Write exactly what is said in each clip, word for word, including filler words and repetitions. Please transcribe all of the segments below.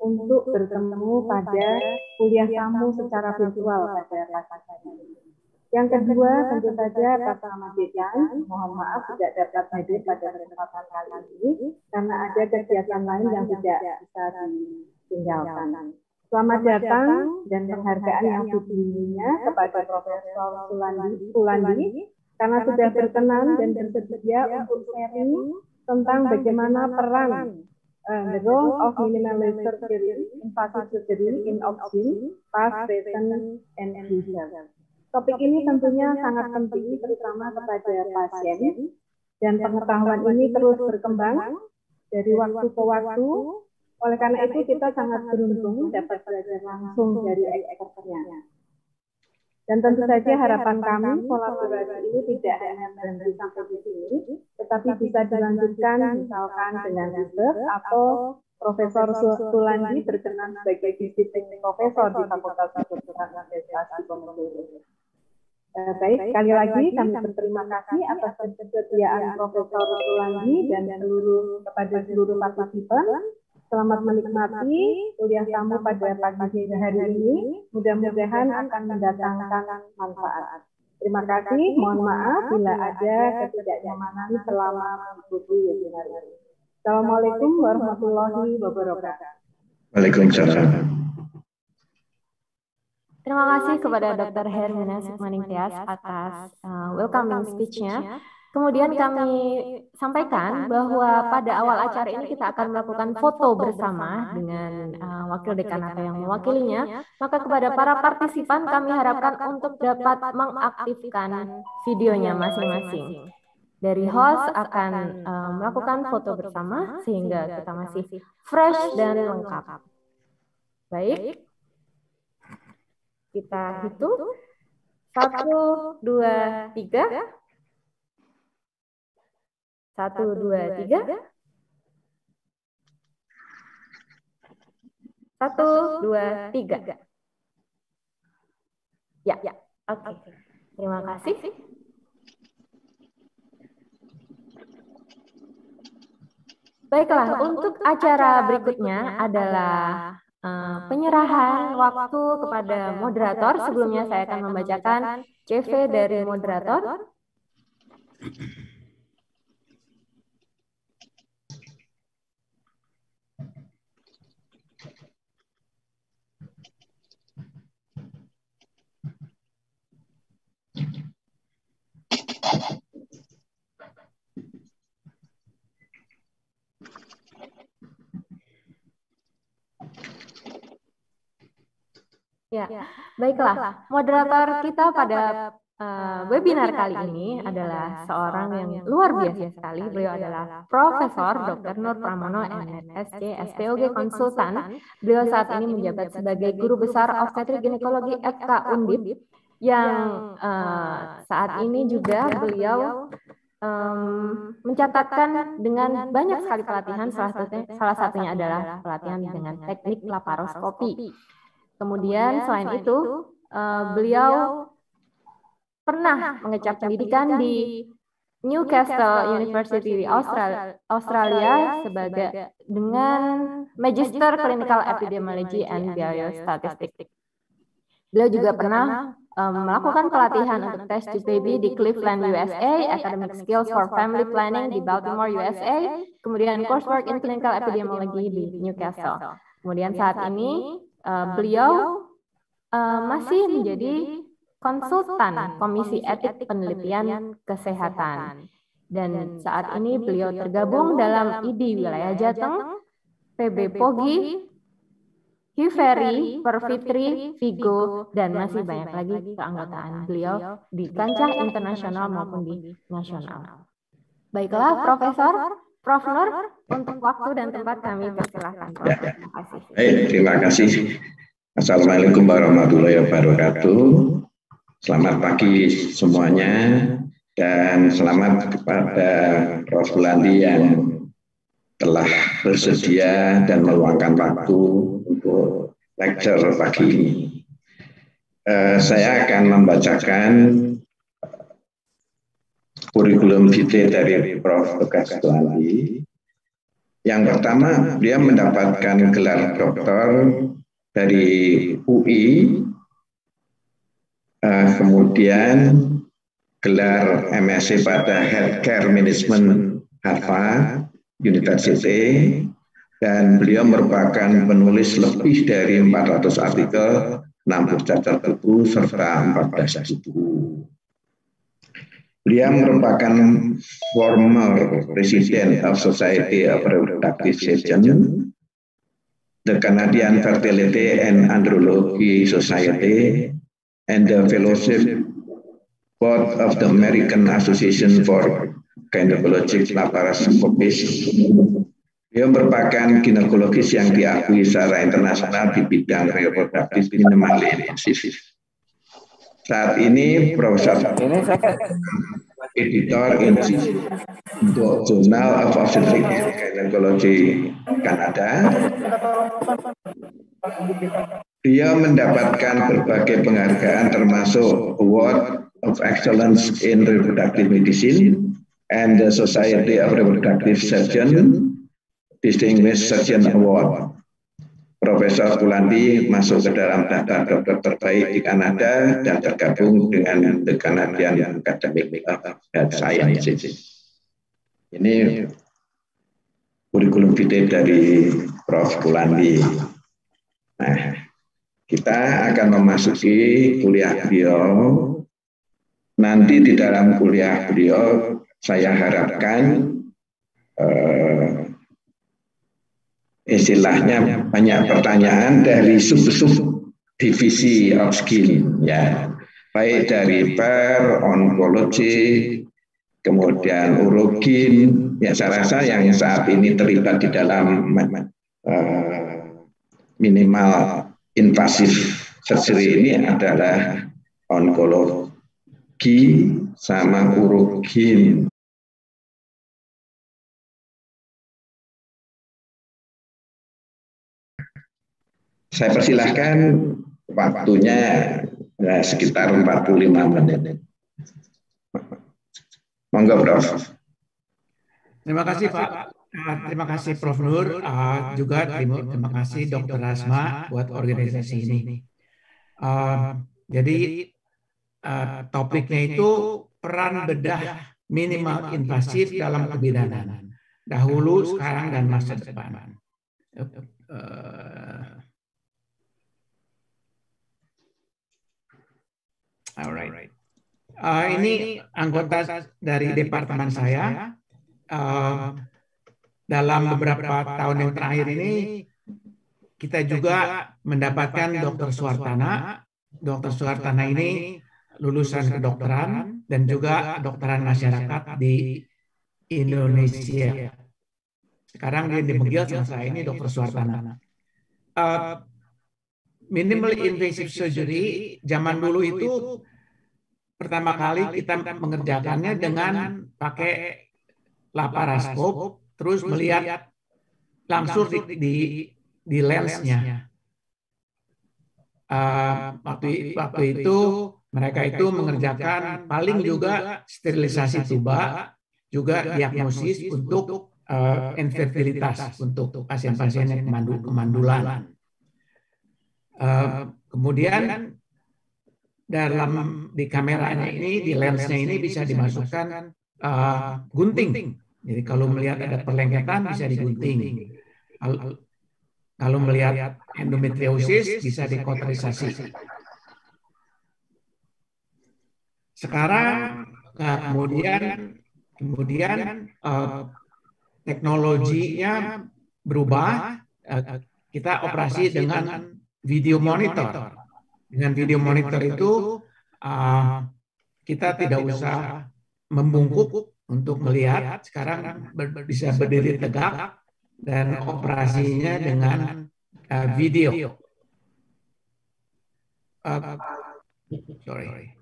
untuk bertemu pada kuliah tamu secara virtual pada pagi ini. Yang kedua, tentu saja atas nama Dekan, mohon maaf tidak dapat hadir pada kesempatan kali ini karena ada kegiatan lain yang tidak bisa ditinggalkan. Selamat datang dan penghargaan yang tingginya kepada Profesor Sulandi, Sulandi karena sudah berkenan dan bersedia untuk sharing tentang bagaimana peran uh, the role of minimal surgery, invasive surgery in option, past, present, and future. Topik ini tentunya sangat penting terutama kepada pasien dan pengetahuan ini terus berkembang dari waktu ke waktu. Oleh karena itu kita sangat beruntung dapat belajar langsung dari expertnya. Dan tentu saja harapan kami kolaborasi ini tidak hanya berhenti sampai di sini, tetapi bisa dilanjutkan misalkan dengan riset atau Profesor Sulandi berkenan sebagai visiting profesor di Fakultas Kedokteran Universitas Diponegoro. Eh, baik, sekali lagi kami berterima kasih atas kesediaan Profesor Sulandi dan seluruh kepada seluruh partisipan. Selamat menikmati kuliah tamu pada pagi hari ini. Mudah-mudahan akan mendatangkan manfaat. Terima kasih. Mohon maaf bila ada ketidaknyamanan selama mengikuti webinar ini. Assalamualaikum warahmatullahi wabarakatuh. Waalaikumsalam. Terima kasih kepada Doktor Hermina Sukmaningtyas atas uh, welcoming speech-nya. Kemudian kami sampaikan bahwa pada awal acara ini kita akan melakukan foto bersama dengan uh, Wakil Dekan atau yang mewakilinya. Maka kepada para partisipan kami harapkan untuk dapat mengaktifkan videonya masing-masing. Dari host akan uh, melakukan foto bersama sehingga kita masih fresh dan lengkap. Baik, kita hitung. Satu, dua, tiga. Satu, dua, tiga. Satu, dua, tiga. Ya, ya. Oke. Okay. Terima kasih. Baiklah, untuk acara berikutnya adalah uh, penyerahan waktu kepada moderator. Sebelumnya saya akan membacakan C V dari moderator. Ya, baiklah. Moderator kita pada uh, webinar kali ini adalah seorang yang luar biasa sekali. Beliau adalah Profesor Doktor Nur Pramono, M S C, S P O G Konsultan. Beliau saat ini menjabat sebagai Guru Besar Obstetrik Ginekologi F K Undip, yang uh, saat ini juga beliau um, mencatatkan dengan banyak sekali pelatihan. Salah satunya, salah satunya adalah pelatihan dengan teknik laparoskopi. Kemudian selain itu, uh, beliau pernah mengecap pendidikan di Newcastle University di Australia, Australia sebagai dengan Magister Clinical Epidemiology and Biostatistics. Beliau juga pernah um, melakukan pelatihan untuk test tube baby di Cleveland, U S A, Academic Skills for Family Planning di Baltimore, U S A, kemudian coursework in Clinical Epidemiology di Newcastle. Kemudian saat ini Uh, beliau uh, masih menjadi konsultan Komisi Etik Penelitian Kesehatan. Dan saat ini beliau tergabung dalam I D I Wilayah Jateng, P B Pogi, Hiveri, Perfitri, Vigo, dan masih banyak lagi keanggotaan beliau di kancah internasional maupun di nasional. Baiklah, Profesor, Prof Nur, untuk waktu dan tempat kami persilahkan. Ya. Terima kasih. Baik, terima kasih. Assalamualaikum warahmatullahi wabarakatuh. Selamat pagi semuanya dan selamat kepada Prof Sulandi yang telah bersedia dan meluangkan waktu untuk lecture pagi ini. Uh, saya akan membacakan kurikulum vitae dari Prof Sulandi. Yang pertama, dia mendapatkan gelar doktor dari U I, uh, kemudian gelar M S c pada Healthcare Management Harvard University, dan beliau merupakan penulis lebih dari empat ratus artikel, enam puluh chapter buku, serta empat belas buku. Beliau merupakan former President of Society of Reproductive Surgeons, the Canadian Fertility and Andrology Society, and the Fellowship Board of the American Association for Gynecologic Laparoscopists. Dia merupakan ginekologis yang diakui secara internasional di bidang reproduktif minimally invasive. Saat ini Profesor editor in chief untuk Journal of Obstetric and Gynecology Kanada. Dia mendapatkan berbagai penghargaan termasuk Award of Excellence in Reproductive Medicine and the Society of Reproductive Surgeons Distinguished Surgeon Award. Profesor Pulandi masuk ke dalam daftar dokter terbaik di Kanada dan tergabung dengan The Canadian Academy of Health Sciences. Ini kurikulum vitae dari Profesor Pulandi. Nah, kita akan memasuki kuliah beliau. Nanti di dalam kuliah beliau saya harapkan eh, istilahnya banyak pertanyaan dari sub-sub divisi of skin, ya, baik dari per, onkologi, kemudian urogin. Ya, saya rasa yang saat ini terlibat di dalam uh, minimal invasive surgery ini adalah onkologi sama urogin. Saya persilahkan waktunya ya, sekitar empat puluh lima menit. Monggo, Prof. Terima kasih, Pak. Uh, terima kasih, Prof Nur. Uh, juga terima, terima kasih, Dokter Asma, buat organisasi ini. Uh, jadi uh, topiknya itu peran bedah minimal invasif dalam kebidanan. Dahulu, sekarang, dan masa depan. Uh, Alright. Uh, ini anggota dari departemen saya. Uh, dalam beberapa tahun yang terakhir ini, kita juga mendapatkan Dokter Suwartana. Dokter Suwartana ini lulusan kedokteran dan juga kedokteran masyarakat di Indonesia. Sekarang dia di Megil sama saya ini Dokter Suwartana. Uh, Minimal invasive surgery zaman dulu itu pertama kali kita mengerjakannya dengan pakai laparoskop, terus melihat langsung di, di, di lensnya. Uh, waktu, waktu itu mereka itu mengerjakan paling juga sterilisasi tuba, juga diagnosis untuk uh, infertilitas untuk pasien-pasien yang kemandu, kemandulan. Uh, kemudian dalam di kameranya ini, di lensnya ini bisa dimasukkan uh, gunting. Jadi kalau melihat ada perlengketan bisa digunting. Kalau, kalau melihat endometriosis bisa dikoterisasi. Sekarang uh, kemudian kemudian uh, teknologinya berubah. Uh, kita operasi dengan video monitor. Dengan video monitor itu uh, kita tidak usah membungkuk untuk melihat. Sekarang ber bisa berdiri tegak dan operasinya dengan uh, video. Uh, sorry.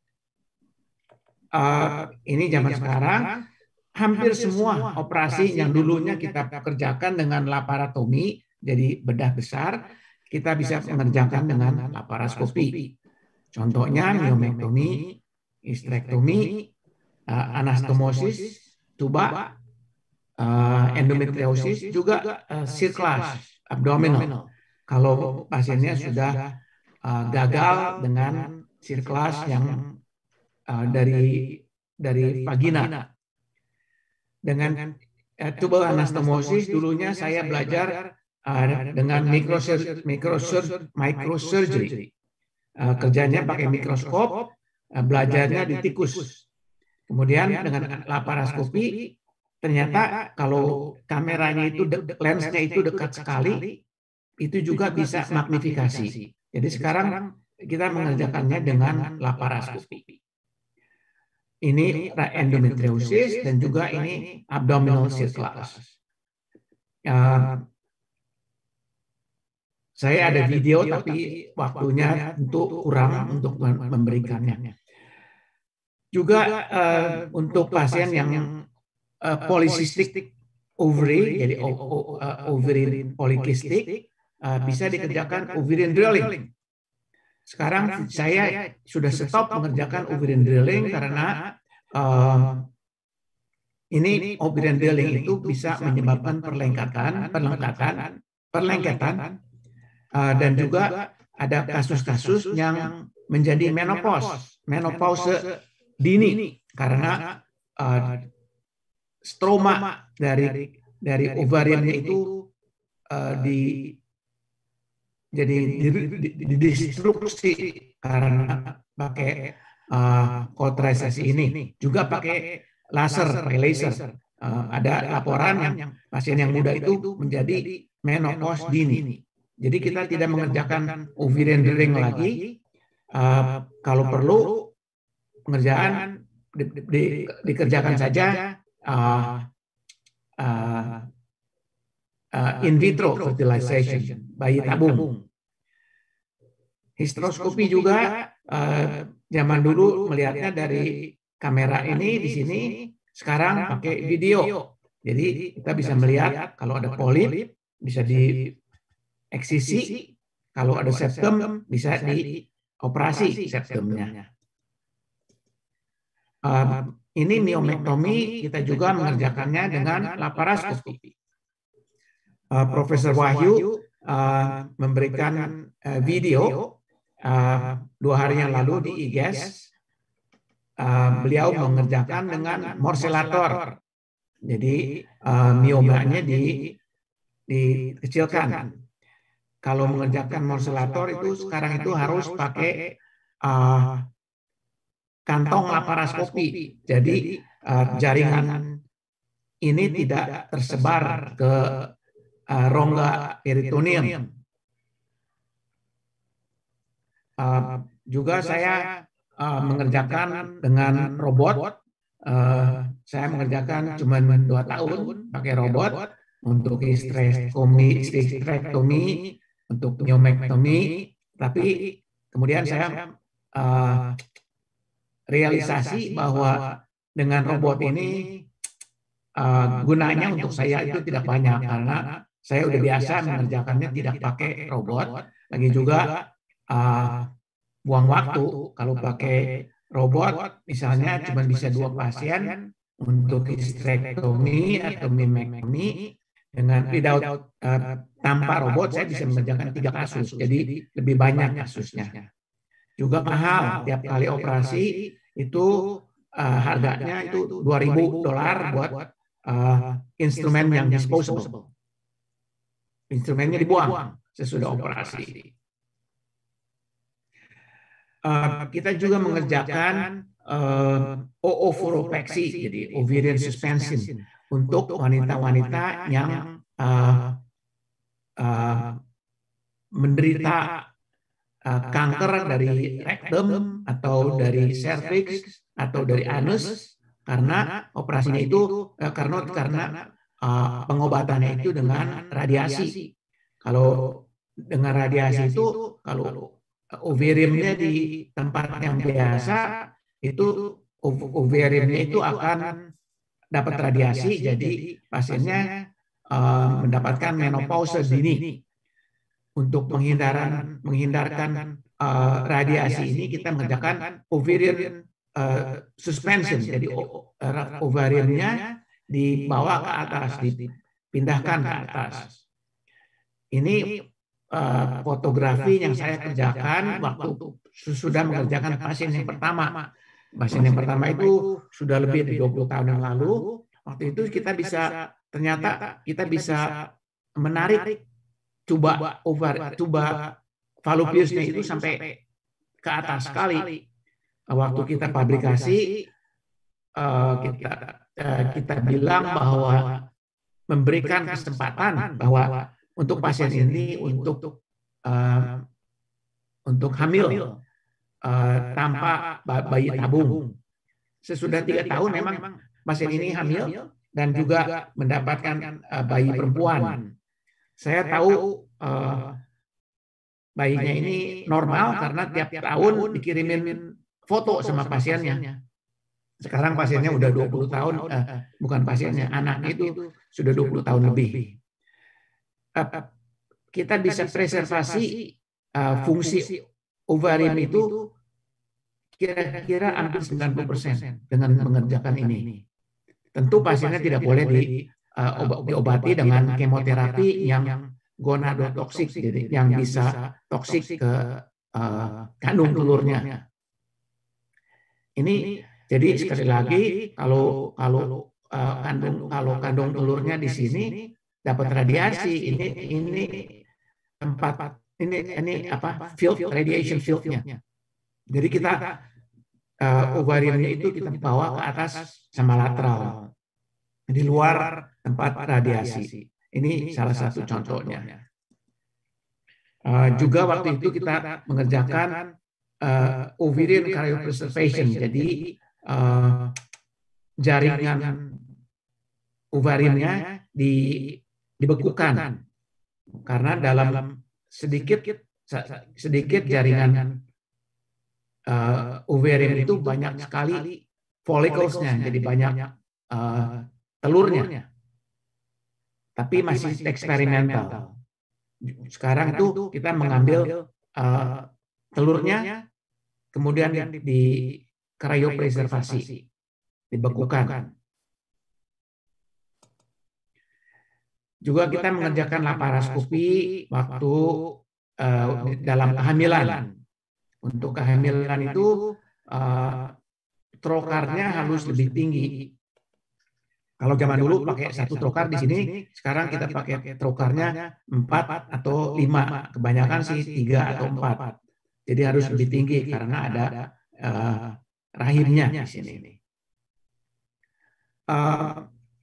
Uh, ini zaman sekarang hampir semua operasi yang dulunya kita kerjakan dengan laparotomi, jadi bedah besar, kita bisa mengerjakan dengan laparoskopi. Contohnya myomectomy, hysterektomi, uh, anastomosis, tuba, uh, endometriosis, juga uh, circlas abdominal. Kalau pasiennya sudah uh, gagal dengan circlas yang uh, dari dari vagina. Dengan uh, tubal anastomosis dulunya saya belajar uh, dengan microsurgery, microsurgery, microsurgery. Uh, kerjanya pakai mikroskop, uh, belajarnya di tikus. Kemudian dengan laparoskopi, ternyata kalau kameranya itu, lensnya itu dekat sekali, itu juga bisa magnifikasi. Jadi sekarang kita mengerjakannya dengan laparoskopi. Ini endometriosis dan juga ini abdominal circlas. Uh, saya ada video tapi waktunya tentu kurang untuk memberikannya. Juga uh, untuk pasien yang uh, polycystic ovary, jadi uh, ovarian polycystic, uh, bisa dikerjakan ovarian drilling. Sekarang saya sudah stop mengerjakan ovarian drilling karena uh, ini ovarian drilling itu bisa menyebabkan perlengkatan, perlengkatan, perlengketan, uh, dan juga ada kasus-kasus yang menjadi menopause, menopause dini karena uh, stroma dari dari ovariannya itu uh, di jadi didestruksi karena pakai uh, kauterisasi ini, juga pakai laser, pakai laser. Uh, ada laporan yang pasien yang muda itu menjadi menopause dini. Jadi kita tidak mengerjakan ovarian drilling lagi. Uh, kalau perlu pengerjaan di, di, dikerjakan saja uh, uh, uh, in vitro fertilization, bayi tabung. Histeroskopi juga uh, zaman dulu melihatnya dari kamera ini di sini, sekarang pakai video. Jadi kita bisa melihat kalau ada polip bisa dieksisi, kalau ada septum bisa dioperasi septumnya. Uh, ini miomektomi kita juga mengerjakannya dengan laparoskopi. Uh, Profesor Wahyu uh, memberikan uh, video uh, dua hari yang lalu di I G E S. Uh, beliau mengerjakan dengan morcelator. Jadi uh, miomanya di, dikecilkan. Kalau mengerjakan morcelator itu sekarang itu harus pakai uh, kantong laparoskopi. Jadi uh, jaringan ini tidak tersebar ke uh, rongga peritoneum. Uh, juga saya uh, mengerjakan dengan robot. Uh, saya mengerjakan cuma dua tahun pakai robot untuk hysterektomi, hysterektomi, untuk miomektomi. Tapi kemudian saya uh, realisasi bahwa dengan robot ini uh, gunanya untuk saya itu tidak banyak karena saya udah biasa mengerjakannya tidak pakai robot. Lagi juga uh, buang waktu kalau pakai robot, misalnya cuma bisa dua pasien untuk hysterektomi atau miomektomi. Dengan without uh, tanpa robot saya bisa mengerjakan tiga kasus, jadi lebih banyak kasusnya. Juga mahal, tiap kali operasi itu uh, harganya itu dua ribu dolar buat uh, instrumen yang disposable. Instrumennya dibuang sesudah operasi. Uh, kita juga mengerjakan uh, oophoropexy, jadi ovarian suspension, untuk wanita-wanita yang uh, uh, menderita uh, kanker dari rektum atau dari cervix atau dari anus, karena operasinya itu uh, karena karena uh, pengobatannya itu dengan radiasi. Kalau dengan radiasi itu, kalau ovariumnya di tempat yang biasa, itu ovariumnya itu akan dapat radiasi, jadi pasiennya uh, mendapatkan menopause dini. Untuk menghindaran, menghindarkan uh, radiasi ini, kita mengerjakan ovarian uh, suspension, jadi ovariumnya dibawa ke atas, dipindahkan ke atas. Ini uh, fotografi yang saya kerjakan waktu sudah mengerjakan pasien yang pertama. Pasien yang pertama itu sudah lebih dari dua puluh tahun yang lalu. Waktu itu kita bisa, ternyata kita bisa menarik tuba ovar, tuba fallopiusnya itu sampai ke atas sekali. Waktu kita publikasi, uh, kita uh, kita bilang bahwa memberikan kesempatan bahwa untuk pasien ini untuk uh, untuk hamil uh, tanpa bayi tabung. Sesudah tiga tahun memang pasien ini hamil dan juga mendapatkan uh, bayi perempuan. Saya tahu uh, bayinya ini normal karena tiap tahun dikirimin foto sama pasiennya. Sekarang pasiennya udah dua puluh tahun, uh, bukan pasiennya, anaknya itu sudah dua puluh tahun lebih. Uh, kita bisa preservasi uh, fungsi ovarium itu kira-kira hampir sembilan puluh persen dengan mengerjakan ini. Tentu pasiennya tidak boleh di, uh, diobati dengan kemoterapi yang gonadotoksik, jadi yang bisa toksik ke uh, kandung telurnya. Ini jadi sekali lagi kalau kalau uh, kandung kalau kandung telurnya di sini dapat radiasi, ini ini tempat ini ini apa field radiation fieldnya. Jadi kita uh, ovariumnya itu kita bawa ke atas sama lateral di luar tempat radiasi. Ini salah satu contohnya. Uh, juga waktu itu kita mengerjakan uh, ovarian cryopreservation. Jadi uh, jaringan ovariumnya di dibekukan karena dalam sedikit sedikit jaringan uh, ovarium itu banyak sekali follicles-nya, jadi banyak uh, telurnya, tapi masih eksperimental. Sekarang tuh kita mengambil uh, telurnya, kemudian di, di cryopreservasi, dibekukan. Juga kita mengerjakan laparoskopi waktu uh, dalam kehamilan. Untuk kehamilan itu uh, trokarnya harus lebih tinggi. Kalau zaman dulu pakai satu trokar di sini, sekarang kita pakai trokarnya empat atau lima, kebanyakan sih tiga atau empat. Jadi harus lebih tinggi karena ada uh, rahimnya di sini. Uh,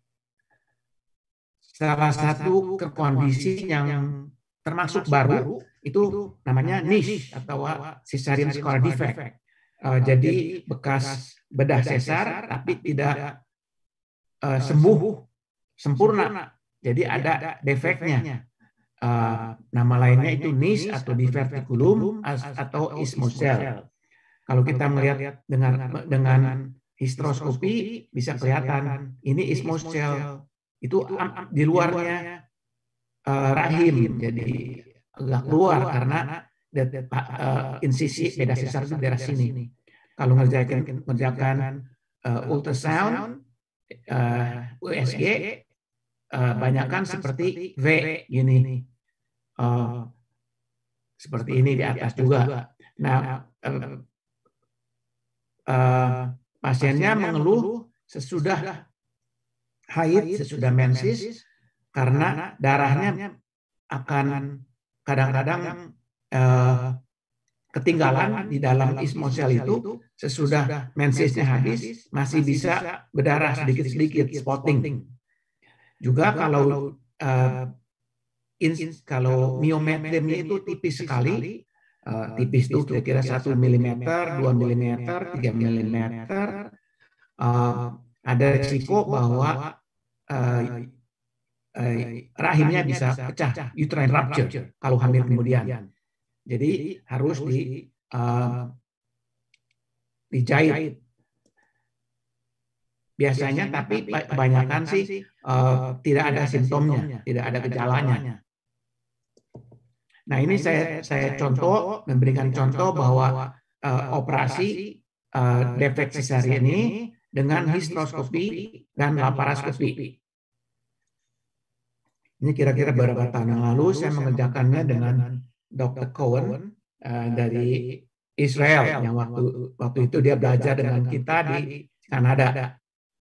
Salah satu kondisi yang termasuk baru itu namanya niche atau cesarean scar defect. Uh, jadi bekas bedah sesar tapi tidak uh, sembuh sempurna. Jadi ada defeknya. Uh, nama lainnya itu niche atau diverticulum atau ismosel. Kalau kita melihat dengan dengan histeroskopi bisa kelihatan ini ismosel. Itu di luarnya uh, rahim, jadi agak keluar karena uh, insisi beda sesar itu daerah sini. Kalau ngerjakan ngerjakan uh, ultrasound, uh, U S G, uh, banyakkan seperti V gini, uh, seperti ini di atas juga. Nah, uh, uh, pasiennya mengeluh sesudah haid, sesudah menses, karena darahnya akan kadang-kadang eh, ketinggalan di dalam ismosel itu. Sesudah mensesnya habis masih bisa berdarah sedikit-sedikit, spotting. Juga kalau eh, in, kalau miometriumnya itu tipis sekali, eh, tipis itu kira-kira satu milimeter, dua milimeter, tiga milimeter. Eh, ada risiko bahwa uh, uh, rahimnya bisa pecah, uterine rupture, kalau hamil kemudian. Jadi harus di, uh, dijahit. Biasanya, tapi kebanyakan sih uh, tidak ada simptomnya, tidak ada gejalanya. Nah ini saya, saya contoh, memberikan contoh bahwa uh, operasi uh, defek cesarean ini dengan histeroskopi dan laparoskopi. Ini kira-kira beberapa tahun yang lalu saya mengerjakannya dengan dokter Cohen uh, dari Israel yang waktu waktu itu dia belajar dengan kita di Kanada.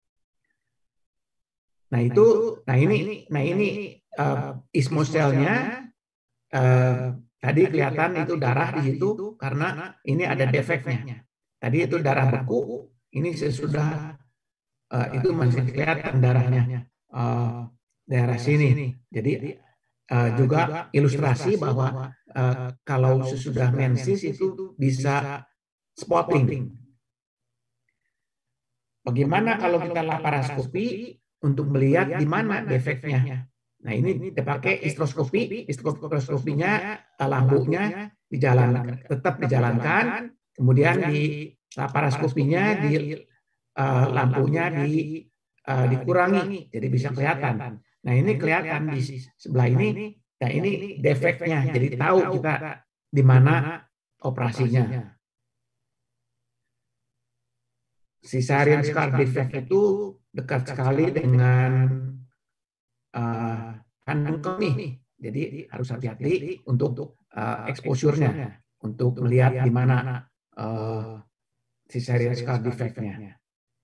Nah itu, nah ini, nah ini uh, ismoselnya uh, tadi kelihatan itu darah di situ karena ini ada defeknya. Tadi itu darah beku, ini sesudah uh, itu masih kelihatan darahnya uh, daerah sini. Jadi uh, juga ilustrasi bahwa uh, kalau sesudah menses itu bisa spotting. Bagaimana kalau kita laparoskopi untuk melihat di mana defeknya? Nah ini kita pakai histeroskopi, histeroskopinya lambungnya dijalankan, tetap dijalankan, kemudian di laparoskopinya di uh, lampunya di uh, dikurangi, jadi bisa kelihatan. Nah ini kelihatan di sebelah ini, nah ini defeknya, jadi tahu kita di mana operasinya. Cesarean scar defect itu dekat sekali dengan uh, kandung kemih, jadi harus hati-hati untuk uh, exposure-nya, untuk melihat di mana uh, cesarean scar defect-nya.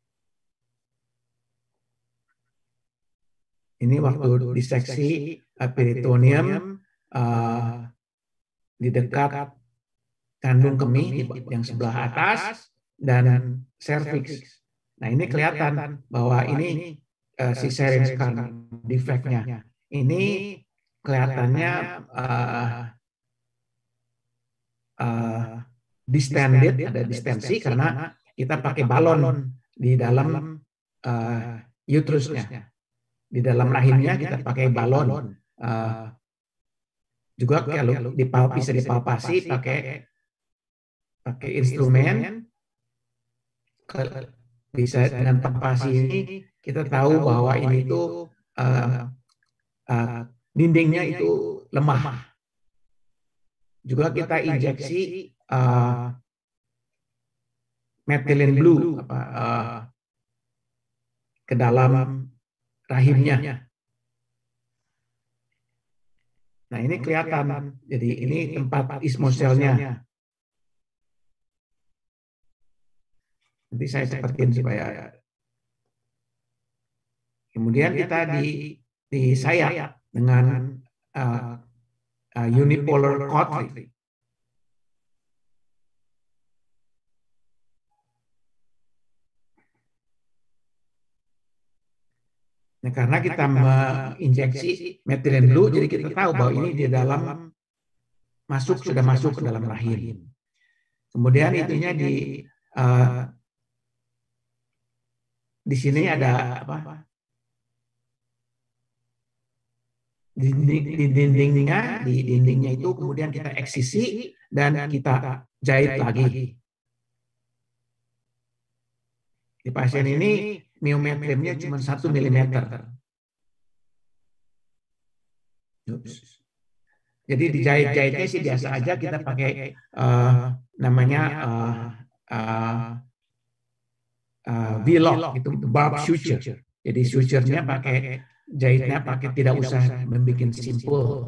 Ini waktu diseksi uh, peritoneum uh, di dekat kandung kemih yang sebelah atas dan cervix. Nah ini kelihatan bahwa ini uh, cesarean scar defect-nya. Ini kelihatannya uh, uh, distended, ada distensi karena kita pakai balon di dalam uh, uterusnya. Di dalam rahimnya kita pakai balon. Uh, juga kalau dipal bisa dipalpasi pakai pakai instrumen. Bisa dengan palpasi ini kita tahu bahwa ini itu uh, uh, dindingnya itu lemah. Juga kita injeksi uh, methylene blue apa, uh, ke dalam rahimnya. Nah ini kelihatan, jadi ini tempat ismoselnya. Nanti saya cepetin supaya. Kemudian kita di di sayap dengan uh, uh, unipolar cautery. Nah, karena kita menginjeksi methylene blue, jadi kita tahu bahwa ini di dalam masuk sudah masuk ke dalam rahim. Kemudian itunya di uh, di sini ada apa? Di, di, di dindingnya, di dindingnya itu kemudian kita eksisi dan kita jahit lagi. Di pasien ini myometriumnya cuma satu milimeter. Jadi dijahit-jahitnya sih biasa aja, kita pakai uh, namanya uh, uh, uh, V-lock, itu barb suture. Jadi suture-nya pakai, jahitnya pakai, tidak usah membuat simpul.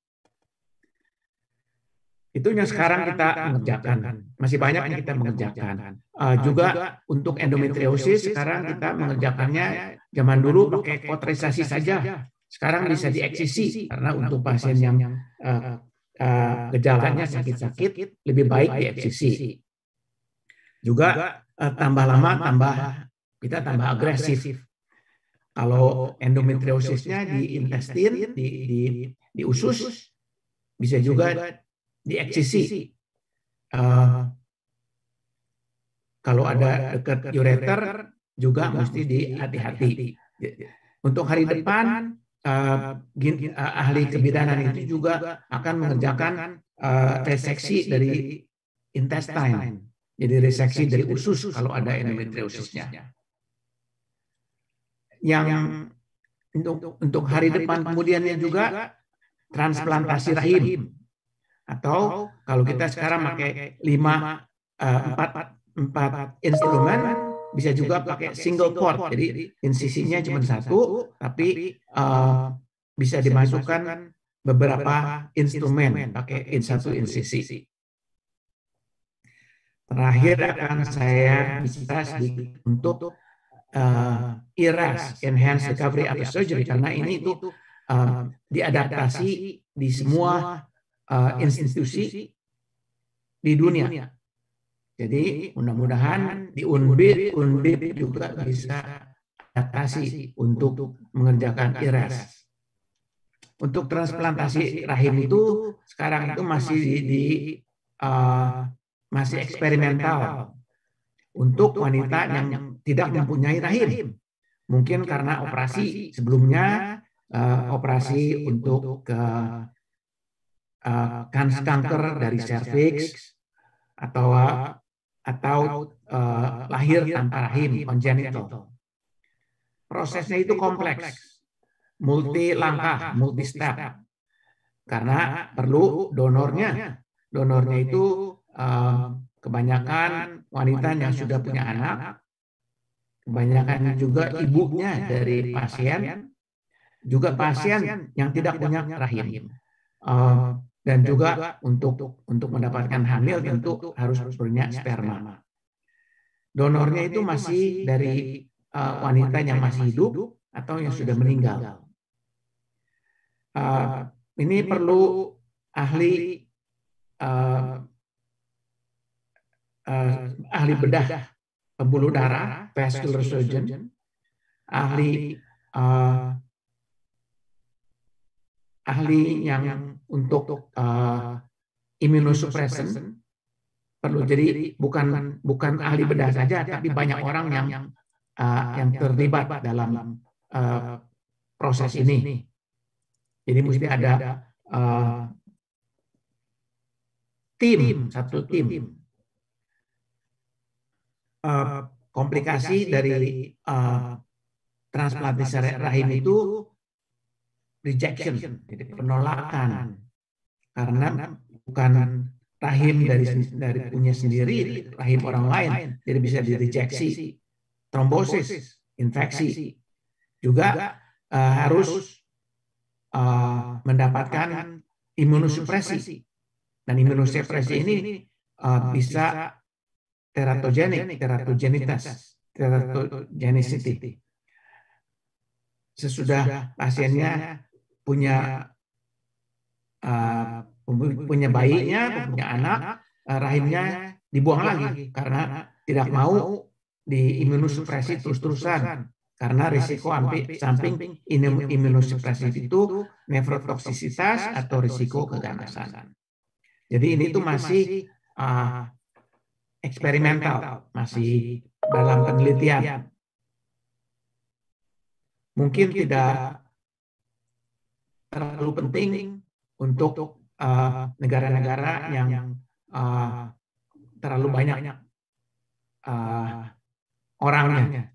Itu yang sekarang kita mengerjakan. Masih banyak yang kita mengerjakan. Uh, juga untuk endometriosis sekarang kita mengerjakannya, zaman dulu pakai cauterizasi saja. Sekarang bisa dieksisi karena untuk pasien yang uh, uh, gejalanya sakit-sakit lebih baik dieksisi. Juga uh, tambah lama tambah kita tambah agresif. Kalau endometriosisnya di intestin, di, di, di usus, bisa juga dieksisi. Uh, kalau ada dekat ureter juga mesti dihati-hati. Untuk hari depan uh, gin, uh, ahli kebidanan itu juga akan mengerjakan uh, reseksi dari intestine. Jadi reseksi dari usus kalau ada endometriosisnya. Yang untuk untuk hari depan kemudiannya juga transplantasi rahim. Atau kalau kita sekarang pakai lima, uh, empat, empat instrumen, bisa juga pakai single port, jadi insisinya cuma satu, tapi uh, bisa dimasukkan beberapa instrumen pakai in satu insisi. Terakhir akan saya bicara sedikit untuk uh, I R A S, Enhanced Recovery After Surgery, karena ini itu uh, diadaptasi di semua uh, institusi di dunia. Jadi mudah-mudahan di Unbid, Unbid juga bisa adaptasi untuk mengerjakan I R A S. Untuk transplantasi rahim itu sekarang itu masih di, di uh, masih eksperimental untuk wanita yang tidak mempunyai rahim. Mungkin karena operasi sebelumnya, uh, operasi untuk uh, uh, kanker dari serviks atau atau uh, lahir tanpa rahim, congenital. Prosesnya itu kompleks, multi langkah, multi step, karena perlu donornya. Donornya itu uh, kebanyakan wanita yang sudah punya anak, kebanyakan juga ibunya dari pasien, juga pasien yang tidak punya rahim. Uh, dan juga untuk untuk mendapatkan hamil tentu harus punya sperma. Donornya itu masih dari uh, wanita yang masih hidup atau yang sudah meninggal. Uh, ini perlu ahli uh, uh, ahli bedah pembuluh darah, vascular surgeon, ahli uh, ahli yang untuk uh, immunosuppressant, perlu, jadi bukan bukan ahli bedah saja, tapi banyak orang yang uh, yang terlibat dalam uh, proses ini. Jadi mesti ada uh, tim, satu tim. Uh, komplikasi dari uh, transplantasi rahim itu rejection, jadi penolakan, karena bukan rahim dari dari punya sendiri, rahim orang lain, jadi bisa direjeksi. Trombosis, infeksi, juga uh, harus uh, mendapatkan imunosupresi, dan imunosupresi ini uh, bisa teratogenik, teratogenitas, teratogenicity. Sesudah pasiennya punya uh, punya bayinya, punya anak, uh, rahimnya dibuang lagi karena tidak mau di imunosupresi terus-terusan, karena risiko samping imunosupresi itu nefrotoksisitas atau risiko keganasan. Jadi ini tuh masih uh, eksperimental, masih dalam penelitian. Mungkin tidak terlalu penting untuk negara-negara uh, yang uh, terlalu banyak uh, orangnya.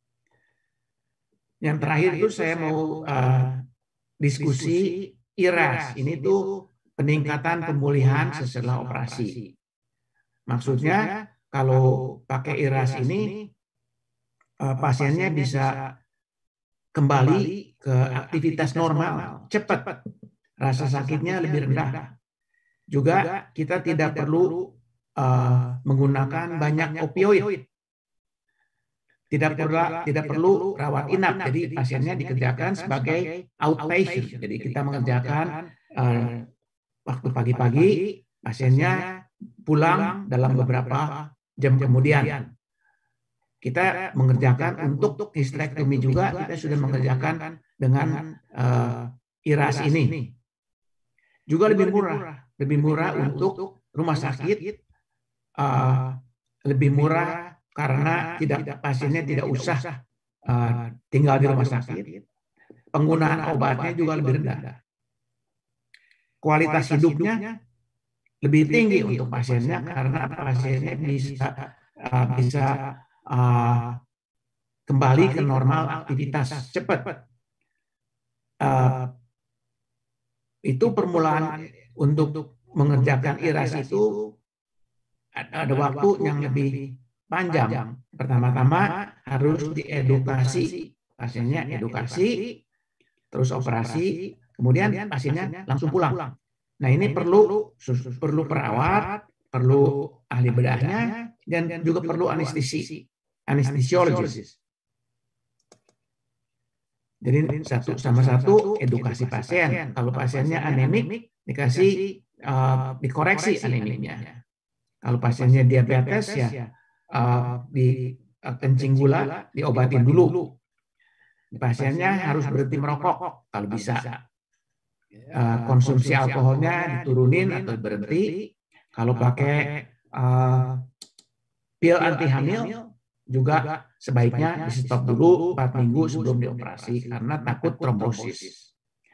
Yang terakhir itu saya mau uh, diskusi I R A S. Ini tuh peningkatan pemulihan setelah operasi. Maksudnya kalau pakai I R A S ini uh, pasiennya bisa kembali ke aktivitas normal, cepat. Rasa sakitnya lebih rendah. Juga kita tidak perlu uh, menggunakan banyak opioid. Tidak perlu tidak perlu rawat inap. Jadi pasiennya dikerjakan sebagai outpatient. Jadi kita mengerjakan uh, waktu pagi-pagi, pasiennya pulang dalam beberapa jam kemudian. Kita mengerjakan untuk hysterectomy juga, kita sudah mengerjakan dengan uh, I R A S ini. Juga lebih murah, lebih murah untuk rumah sakit, uh, lebih murah karena tidak pasiennya tidak usah uh, tinggal di rumah sakit. Penggunaan obatnya juga lebih rendah. Kualitas hidupnya lebih tinggi untuk pasiennya karena pasiennya bisa uh, bisa uh, kembali ke normal aktivitas cepat. Uh, itu permulaan untuk mengerjakan I R A S itu ada waktu yang lebih panjang. Pertama-tama harus diedukasi, pasiennya edukasi, terus operasi, kemudian pasiennya langsung pulang. Nah ini perlu perlu perawat, perlu ahli bedahnya, dan juga perlu anestesi, anestesiologis. Jadi satu sama satu edukasi pasien. Kalau pasiennya anemik, dikasih uh, dikoreksi anemiknya. Kalau pasiennya diabetes ya uh, di uh, kencing gula diobatin dulu. Pasiennya harus berhenti merokok kalau bisa. Uh, konsumsi alkoholnya diturunin atau berhenti. Kalau pakai uh, pil anti hamil juga sebaiknya di stop dulu empat minggu sebelum dioperasi karena takut trombosis.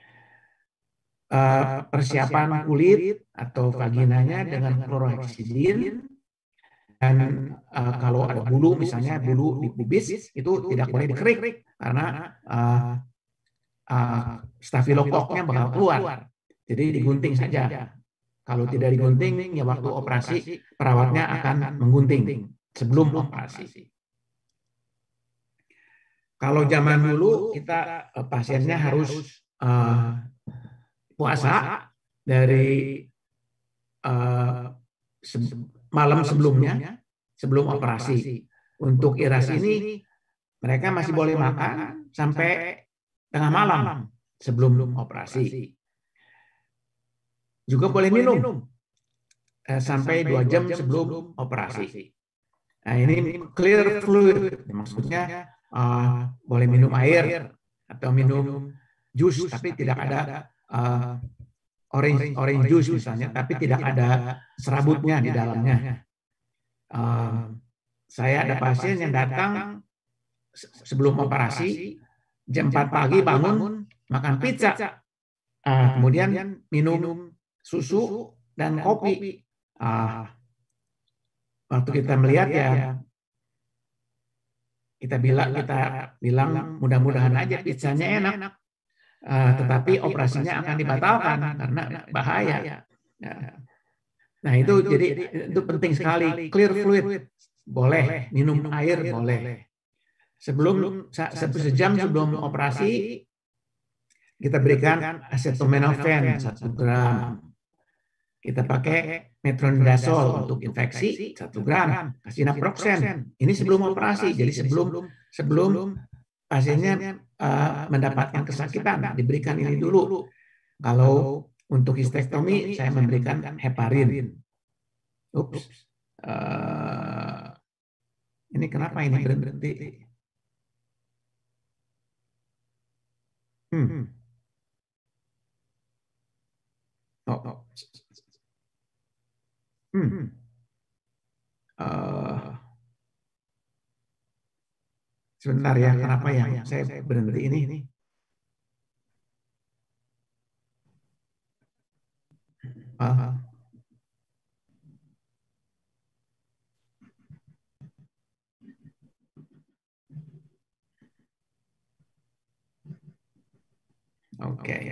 Uh, persiapan kulit atau vaginanya dengan chlorhexidin, dan uh, kalau ada bulu misalnya bulu di pubis itu tidak boleh dikerik karena uh, uh, stafilokoknya bakal keluar. Jadi digunting saja. Kalau tidak digunting ya waktu operasi perawatnya akan menggunting sebelum operasi. Kalau zaman dulu kita uh, pasiennya harus uh, puasa dari uh, se malam sebelumnya, sebelum operasi. Untuk iras ini mereka masih boleh makan sampai tengah malam sebelum operasi. Juga boleh minum uh, sampai dua jam sebelum operasi. Nah ini clear fluid, maksudnya uh, boleh minum air atau minum jus, tapi tidak ada uh, orange orange juice misalnya, tapi tidak ada serabutnya di dalamnya. Uh, saya ada pasien yang datang sebelum operasi jam empat pagi bangun makan pizza, uh, kemudian minum susu dan kopi. Uh, waktu kita melihat ya kita bilang kita bilang mudah-mudahan aja pizzanya enak. Uh, tetapi operasinya akan dibatalkan karena bahaya. Nah itu jadi itu penting sekali. Clear fluid boleh, minum air boleh. Sebelum sejam sebelum operasi kita berikan acetaminophen satu gram. Kita pakai metronidazole untuk infeksi satu gram. Kasih naproxen. Ini sebelum operasi. Jadi sebelum sebelum pasiennya uh, mendapatkan kesakitan, diberikan ini dulu. Kalau untuk histektomi, saya memberikan heparin. Ups, uh, ini kenapa ini berhenti? Hmm. Oh, oh. Hmm. Uh, Sebentar ya, kenapa ya saya berhenti ini? Uh, Oke. Okay.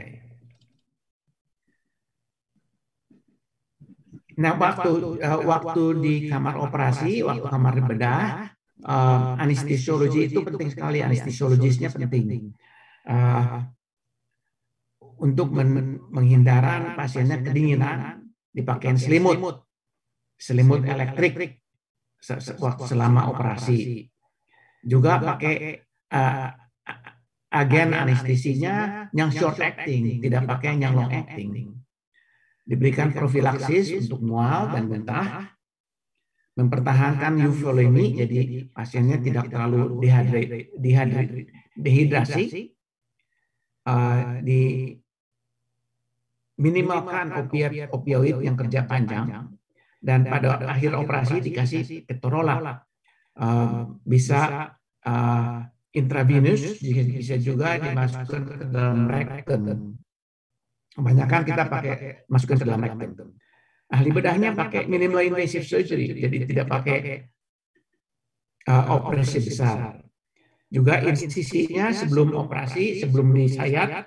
Nah, waktu uh, waktu di kamar operasi, waktu kamar bedah, Uh, anestesiologi itu penting sekali, anestesiologisnya penting uh, untuk men menghindaran pasiennya kedinginan, dipakai selimut, selimut elektrik waktu selama operasi. Juga pakai uh, agen anestesinya yang short acting, tidak pakai yang long acting. Diberikan profilaksis untuk mual dan muntah. Mempertahankan euvolemi, jadi pasiennya tidak terlalu dehidrasi, dehidrasi, dehidrasi uh, di minimalkan opiat opioid yang kerja panjang, dan pada akhir operasi dikasih ketorolak, uh, bisa uh, intravenous, bisa juga dimasukkan ke dalam rektum. Kebanyakan kita pakai masukkan ke dalam rektum. Ahli bedahnya pakai minimal invasive surgery, jadi tidak pakai uh, operasi besar. Juga insisinya sebelum operasi, sebelum disayat,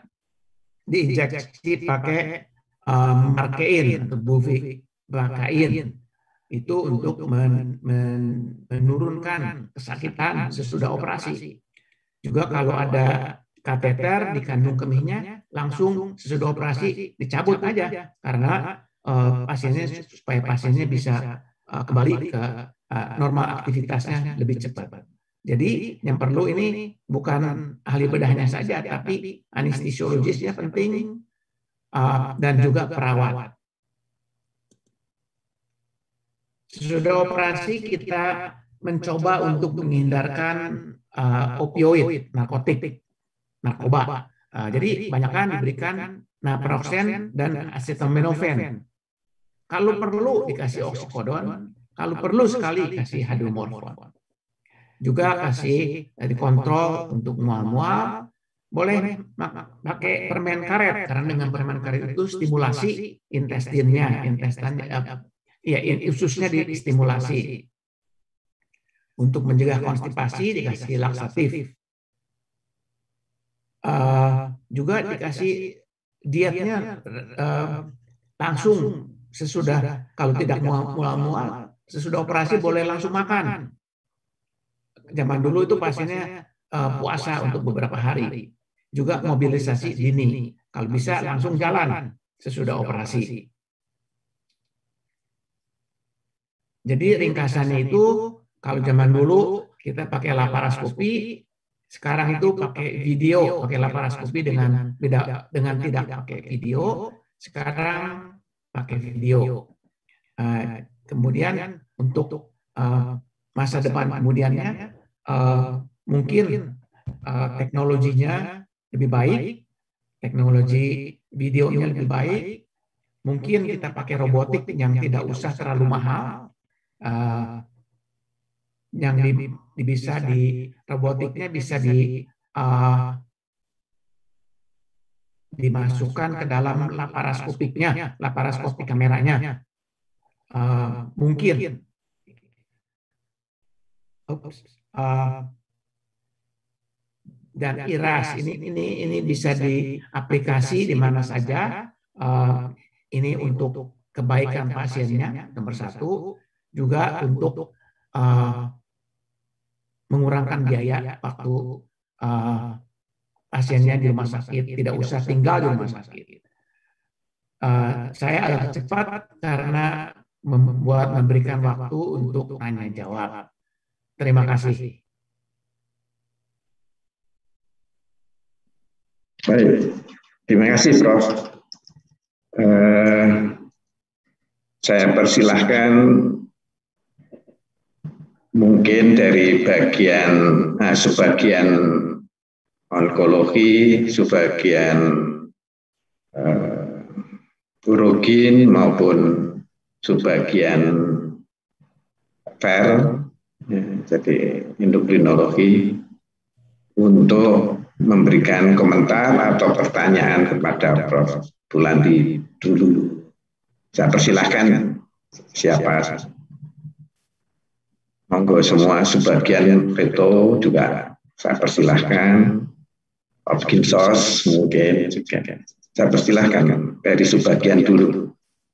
diinjeksi pakai um, markein atau buvikain. itu untuk men, men, menurunkan kesakitan sesudah operasi. Juga kalau ada kateter di kandung kemihnya, langsung sesudah operasi dicabut aja karena uh, pasiennya supaya pasiennya bisa uh, kembali ke uh, normal aktivitasnya lebih cepat. Jadi yang perlu ini bukan ahli bedahnya saja, tapi anestesiologisnya penting uh, dan juga perawat. Sesudah operasi kita mencoba untuk menghindarkan uh, opioid, narkotik, narkoba. Uh, jadi banyakkan diberikan naproxen dan acetaminophen. Kalau perlu dikasih oksikodon, kalau perlu sekali kasih hadromorfon. Juga kasih eh, dikontrol untuk mual-mual, boleh pakai permen karet karena dengan permen karet itu stimulasi intestinnya, intestinnya, eh, ya ususnya distimulasi. Untuk mencegah konstipasi dikasih laksatif. Uh, juga dikasih dietnya uh, langsung sesudah, kalau tidak mual-mual, sesudah operasi boleh langsung makan. Zaman dulu itu pasiennya uh, puasa untuk beberapa hari. Juga mobilisasi dini. Kalau bisa langsung jalan sesudah operasi. Jadi ringkasannya itu, kalau zaman dulu kita pakai laparoskopi, sekarang itu pakai video, pakai laparoskopi dengan beda dengan tidak pakai video. Sekarang pakai video. Uh, kemudian untuk uh, masa depan kemudiannya uh, mungkin uh, teknologinya lebih baik, teknologi videonya lebih baik, mungkin kita pakai robotik yang tidak usah terlalu mahal, uh, yang di, di, bisa di robotiknya bisa di uh, dimasukkan ke dalam laparoskopiknya, laparoskopik kameranya, uh, mungkin. Oops. Uh, dan iras ini ini ini bisa diaplikasi di mana saja. Uh, ini untuk kebaikan pasiennya nomor satu, juga untuk uh, mengurangkan biaya waktu uh, pasiennya di rumah sakit, tidak usah tinggal di rumah sakit. Uh, saya agak cepat karena membuat memberikan waktu untuk tanya jawab. Terima kasih. Baik, terima kasih Prof Uh, saya persilahkan mungkin dari bagian, nah, sebagian onkologi, sebagian uh, urogin maupun sebagian ver, ya, jadi endokrinologi, untuk memberikan komentar atau pertanyaan kepada Prof Tulandi dulu. Saya persilahkan siapa? Monggo semua, sebagian veto juga saya persilahkan. Prof Ginsos mungkin juga. Saya persilahkan dari sebagian dulu.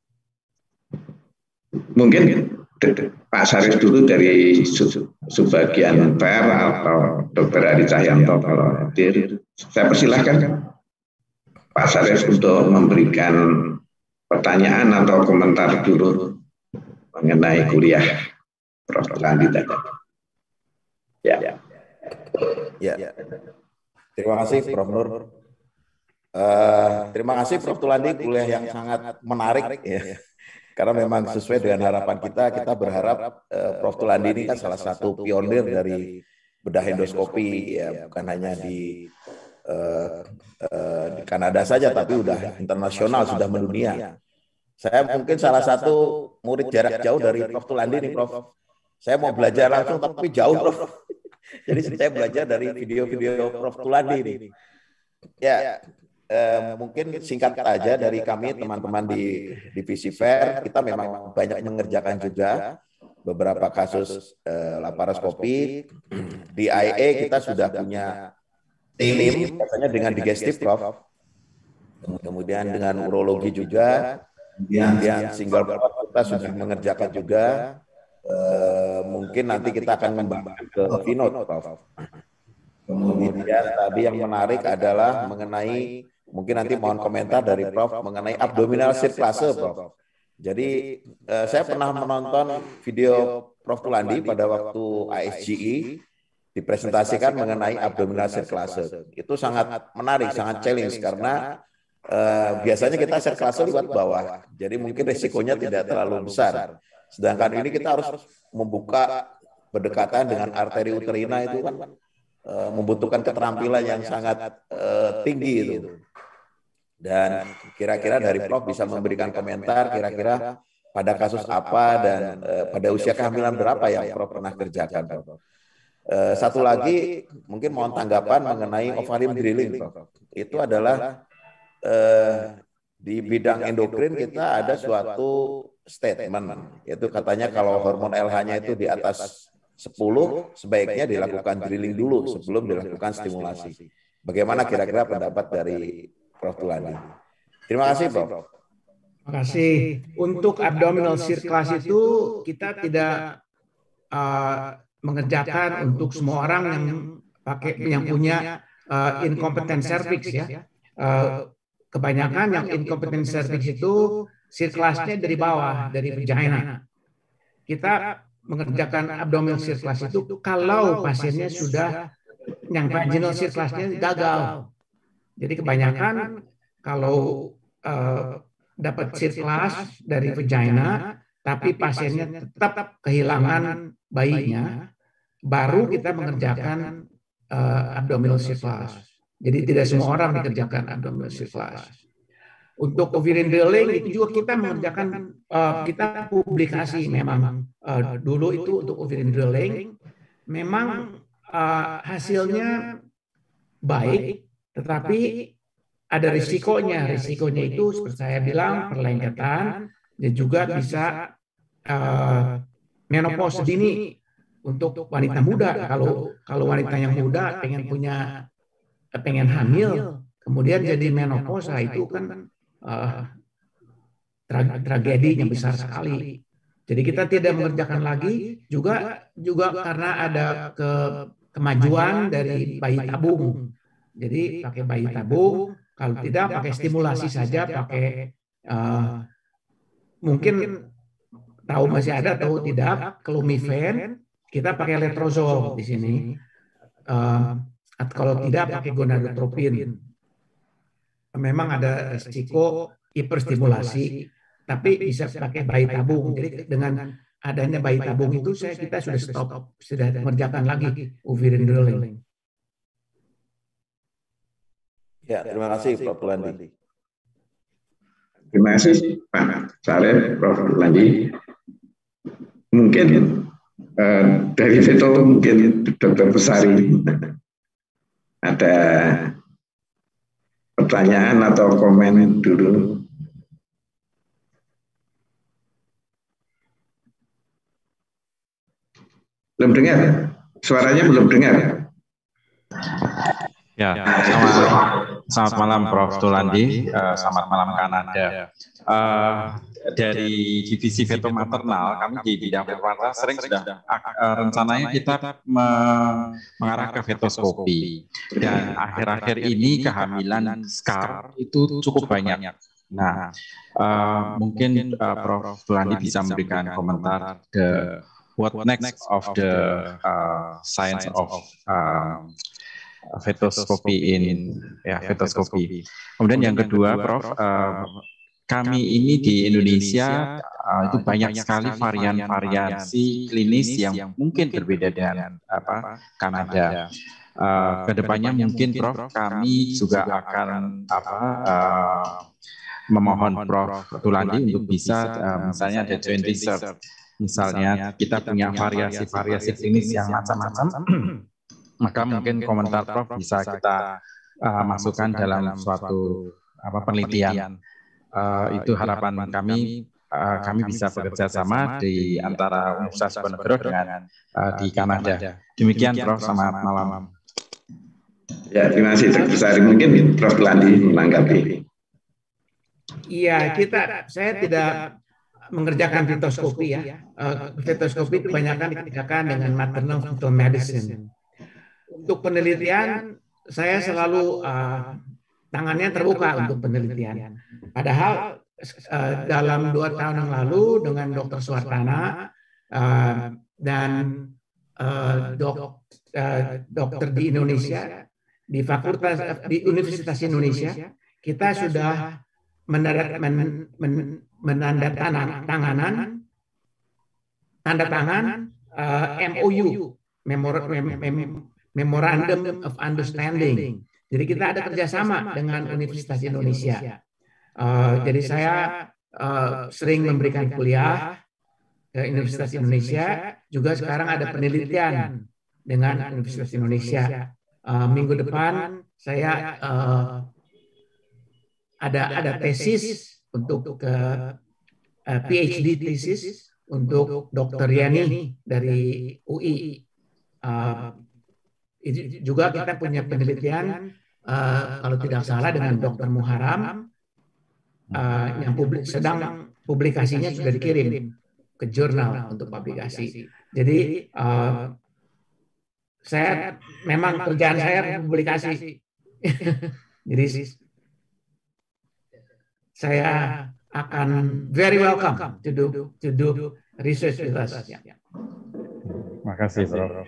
Mungkin Pak Sarif dulu dari sebagian P R atau Dokter Ari Cahyanto kalau hadir. Saya persilahkan Pak Sarif untuk memberikan pertanyaan atau komentar dulu mengenai kuliah Prof Tulandi tadi. Ya. Ya. Terima kasih Prof Nur. Uh, terima kasih Prof Tulandi, kuliah yang sangat menarik ya. Karena memang sesuai dengan harapan kita, kita berharap uh, Prof Tulandi ini kan salah satu pionir dari bedah endoskopi ya, bukan hanya di Uh, uh, di Kanada saja, tapi udah internasional, sudah mendunia. Saya mungkin salah satu murid jarak jauh dari Prof Tulandi nih, Prof. Saya mau belajar langsung, tapi jauh, Prof. Jadi saya belajar dari video-video Prof Tulandi nih. Ya, uh, mungkin singkat aja dari kami teman-teman di divisi Ver, kita memang banyak mengerjakan juga beberapa kasus uh, laparoskopi. Di I A kita sudah punya tim, biasanya dengan digestif, Prof. Kemudian dengan urologi juga, Kemudian single plot kita sudah mengerjakan juga. Uh, mungkin nanti kita akan membahas ke Keynote, Prof. Kemudian tadi yang menarik adalah mengenai, mungkin nanti mohon komentar dari Prof mengenai abdominal sirkulase, Prof. Jadi uh, saya pernah menonton video Prof Tulandi pada waktu A S G I dipresentasikan mengenai abdominal sirkulase. Itu sangat menarik, sangat challenge karena uh, biasanya kita sirkulase lewat bawah, jadi mungkin risikonya tidak terlalu besar. Sedangkan ini kita harus membuka berdekatan dengan arteri uterina, itu kan uh, membutuhkan keterampilan yang sangat uh, tinggi itu. Dan kira-kira dari Prof bisa memberikan komentar kira-kira pada kasus apa dan uh, pada usia kehamilan berapa yang Prof pernah kerjakan, Prof. Uh, satu lagi mungkin mohon tanggapan mengenai ovarium drilling, Prof. Itu adalah uh, di bidang endokrin kita ada suatu statement, yaitu katanya kalau hormon L H-nya itu di atas sepuluh, sebaiknya dilakukan drilling dulu sebelum dilakukan stimulasi. Bagaimana kira-kira pendapat dari Prof Tulandi? Terima kasih, Prof. Terima kasih. Untuk abdominal sirkulasi itu kita tidak uh, mengerjakan untuk semua orang yang pakai yang punya uh, incompetent cervix ya. Uh, kebanyakan yang incompetent cervix itu sirkulasinya dari bawah, dari vagina. Kita mengerjakan abdominal sirkulasi itu kalau pasiennya sudah yang vaginal sirkulasinya gagal. Jadi kebanyakan kalau uh, dapat sirkulasi dari vagina, tapi pasiennya tetap kehilangan bayinya, baru kita mengerjakan uh, abdominal sirkulasi. Jadi tidak semua orang dikerjakan abdominal sirkulasi. Untuk ovarian drilling itu juga kita mengerjakan, uh, kita publikasi memang uh, dulu itu untuk ovarian drilling, memang uh, hasilnya baik, tetapi ada risikonya. Risikonya itu seperti saya bilang perlengketan dan juga bisa uh, menopause dini untuk wanita muda. Kalau kalau wanita yang muda pengen punya pengen hamil, kemudian jadi menopause, itu kan Uh, tra tragedi yang besar sekali. Jadi kita tidak mengerjakan lagi juga juga karena ada ke kemajuan dari bayi tabung. Jadi pakai bayi tabung, kalau tidak pakai stimulasi saja, pakai uh, mungkin tahu masih ada tahu tidak clomifen, kita pakai letrozol di sini. Uh, kalau tidak pakai gonadotropin. Memang ada risiko hiperstimulasi, tapi bisa pakai bayi tabung. Jadi dengan adanya bayi tabung itu saya kita sudah stop, sudah mengerjakan lagi ovarian drilling. Ya, terima kasih Prof Tulandi. Terima kasih Pak Saleh, Prof Tulandi. Mungkin eh, dari Veto mungkin Dokter Besari ada pertanyaan atau komen dulu. Belum dengar? Suaranya belum dengar? Ya, selamat, selamat malam Prof Tulandi, uh, selamat malam Kanada. Uh, dari divisi veto maternal, kami di bidang maternal sering sudah uh, rencananya kita me mengarah ke vetoskopi. Dan akhir-akhir ini kehamilan scar itu cukup banyak. Nah, uh, mungkin uh, Prof Tulandi bisa memberikan komentar the what next of the uh, science of uh, vetoskopi in ya vetoskopi. Kemudian yang kedua, Prof, uh, kami ini di Indonesia uh, itu banyak sekali varian-variasi klinis yang mungkin berbeda dengan apa Kanada. Uh, kedepannya mungkin, Prof, kami juga akan apa uh, memohon Prof Tulandi untuk bisa uh, misalnya ada joint research, misalnya kita punya variasi-variasi klinis yang macam-macam. Maka mungkin komentar Prof bisa kita uh, masukkan dalam suatu apa penelitian. Uh, itu harapan kami, uh, kami bisa bekerja sama di antara Universitas Diponegoro dengan uh, di Kanada. Demikian Prof, selamat malam. Ya, terima kasih Dokter Besari. Mungkin Prof Tulandi menanggapi. Iya, kita saya tidak mengerjakan fetoskopi ya. Uh, fetoskopi itu banyak kan dikerjakan dengan maternal fetal medicine. Untuk penelitian saya selalu uh, tangannya terbuka untuk penelitian. Padahal uh, dalam dua tahun yang lalu dengan Dokter Suwartana uh, dan uh, dok, uh, dokter di Indonesia di Fakultas di Universitas Indonesia kita sudah menandat men, men, menandatanganan tanda tangan uh, M O U Memor, mem, mem, Memorandum of Understanding. Jadi kita ada kerjasama dengan Universitas Indonesia. Uh, jadi saya uh, sering memberikan kuliah ke Universitas Indonesia. Juga sekarang ada penelitian dengan Universitas Indonesia. Uh, minggu depan saya uh, ada ada tesis untuk ke uh, PhD tesis untuk Dokter Yani dari U I. Uh, juga kita punya penelitian uh, kalau tidak salah dengan Dokter Muharam uh, yang publik, sedang publikasinya sudah dikirim ke jurnal untuk publikasi. Jadi uh, saya memang kerjaan saya publikasi. Jadi saya akan very welcome to do to do research with us. Ya. Makasih, Bro.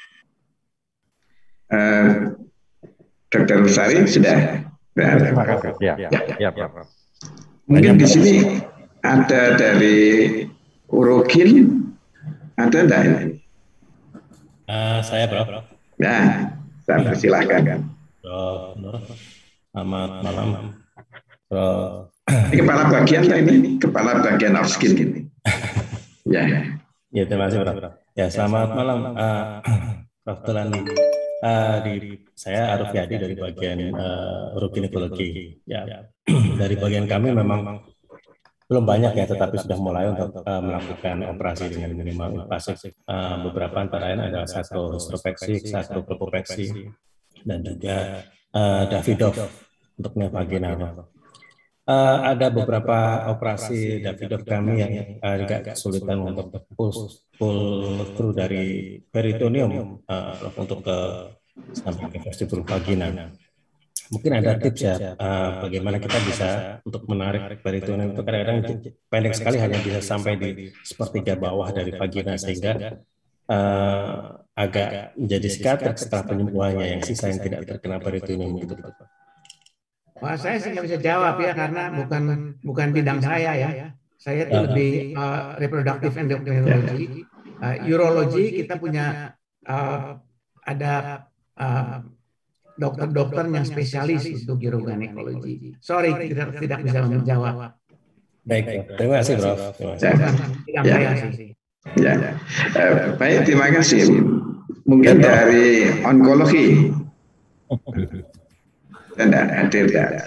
Uh, Dokter Sari sudah. Terima kasih. Ya, ya, ya, ya. Mungkin di sini ada dari Urogin, ada enggak ini? Uh, saya, Bro. Nah, saya persilahkan. Bro, selamat malam. Bro. Ini kepala bagian ini, kepala bagian of skin ini. Ya. Ya, terima kasih, Bro. Ya, selamat malam, uh, Prof Tulandi. Uh, di saya Arif Yadi dari bagian uh, uroginekologi. Ya, dari bagian kami memang belum banyak ya, tetapi sudah mulai untuk uh, melakukan operasi dengan minimal invasif. Uh, beberapa antara lain adalah satu histeropeksi, satu propopeksi, dan juga uh, Davidoff untuk neovaginal. Uh, ada beberapa operasi Davidoff kami yang uh, agak kesulitan untuk pull, pull through dari peritoneum uh, untuk ke sampai ke vestibul vagina. Mungkin ada tips ya uh, bagaimana kita bisa untuk menarik peritoneum itu kadang-kadang pendek sekali, hanya bisa sampai di sepertiga bawah dari vagina sehingga uh, agak menjadi skater setelah penyembuhannya, yang sisa yang tidak terkena peritoneum itu. Wah, saya sih nggak bisa jawab ya karena bukan bukan bidang saya ya. Saya itu lebih uh, reproductive endocrinology, uh, urologi. Kita punya uh, ada dokter-dokter uh, yang spesialis untuk uroginekologi. Sorry, tidak tidak bisa menjawab. Baik, terima kasih, Bro. Terima kasih. Bidang saya sih. Ya, uh, baik, terima kasih. Mungkin dari onkologi. Anda hadir ya.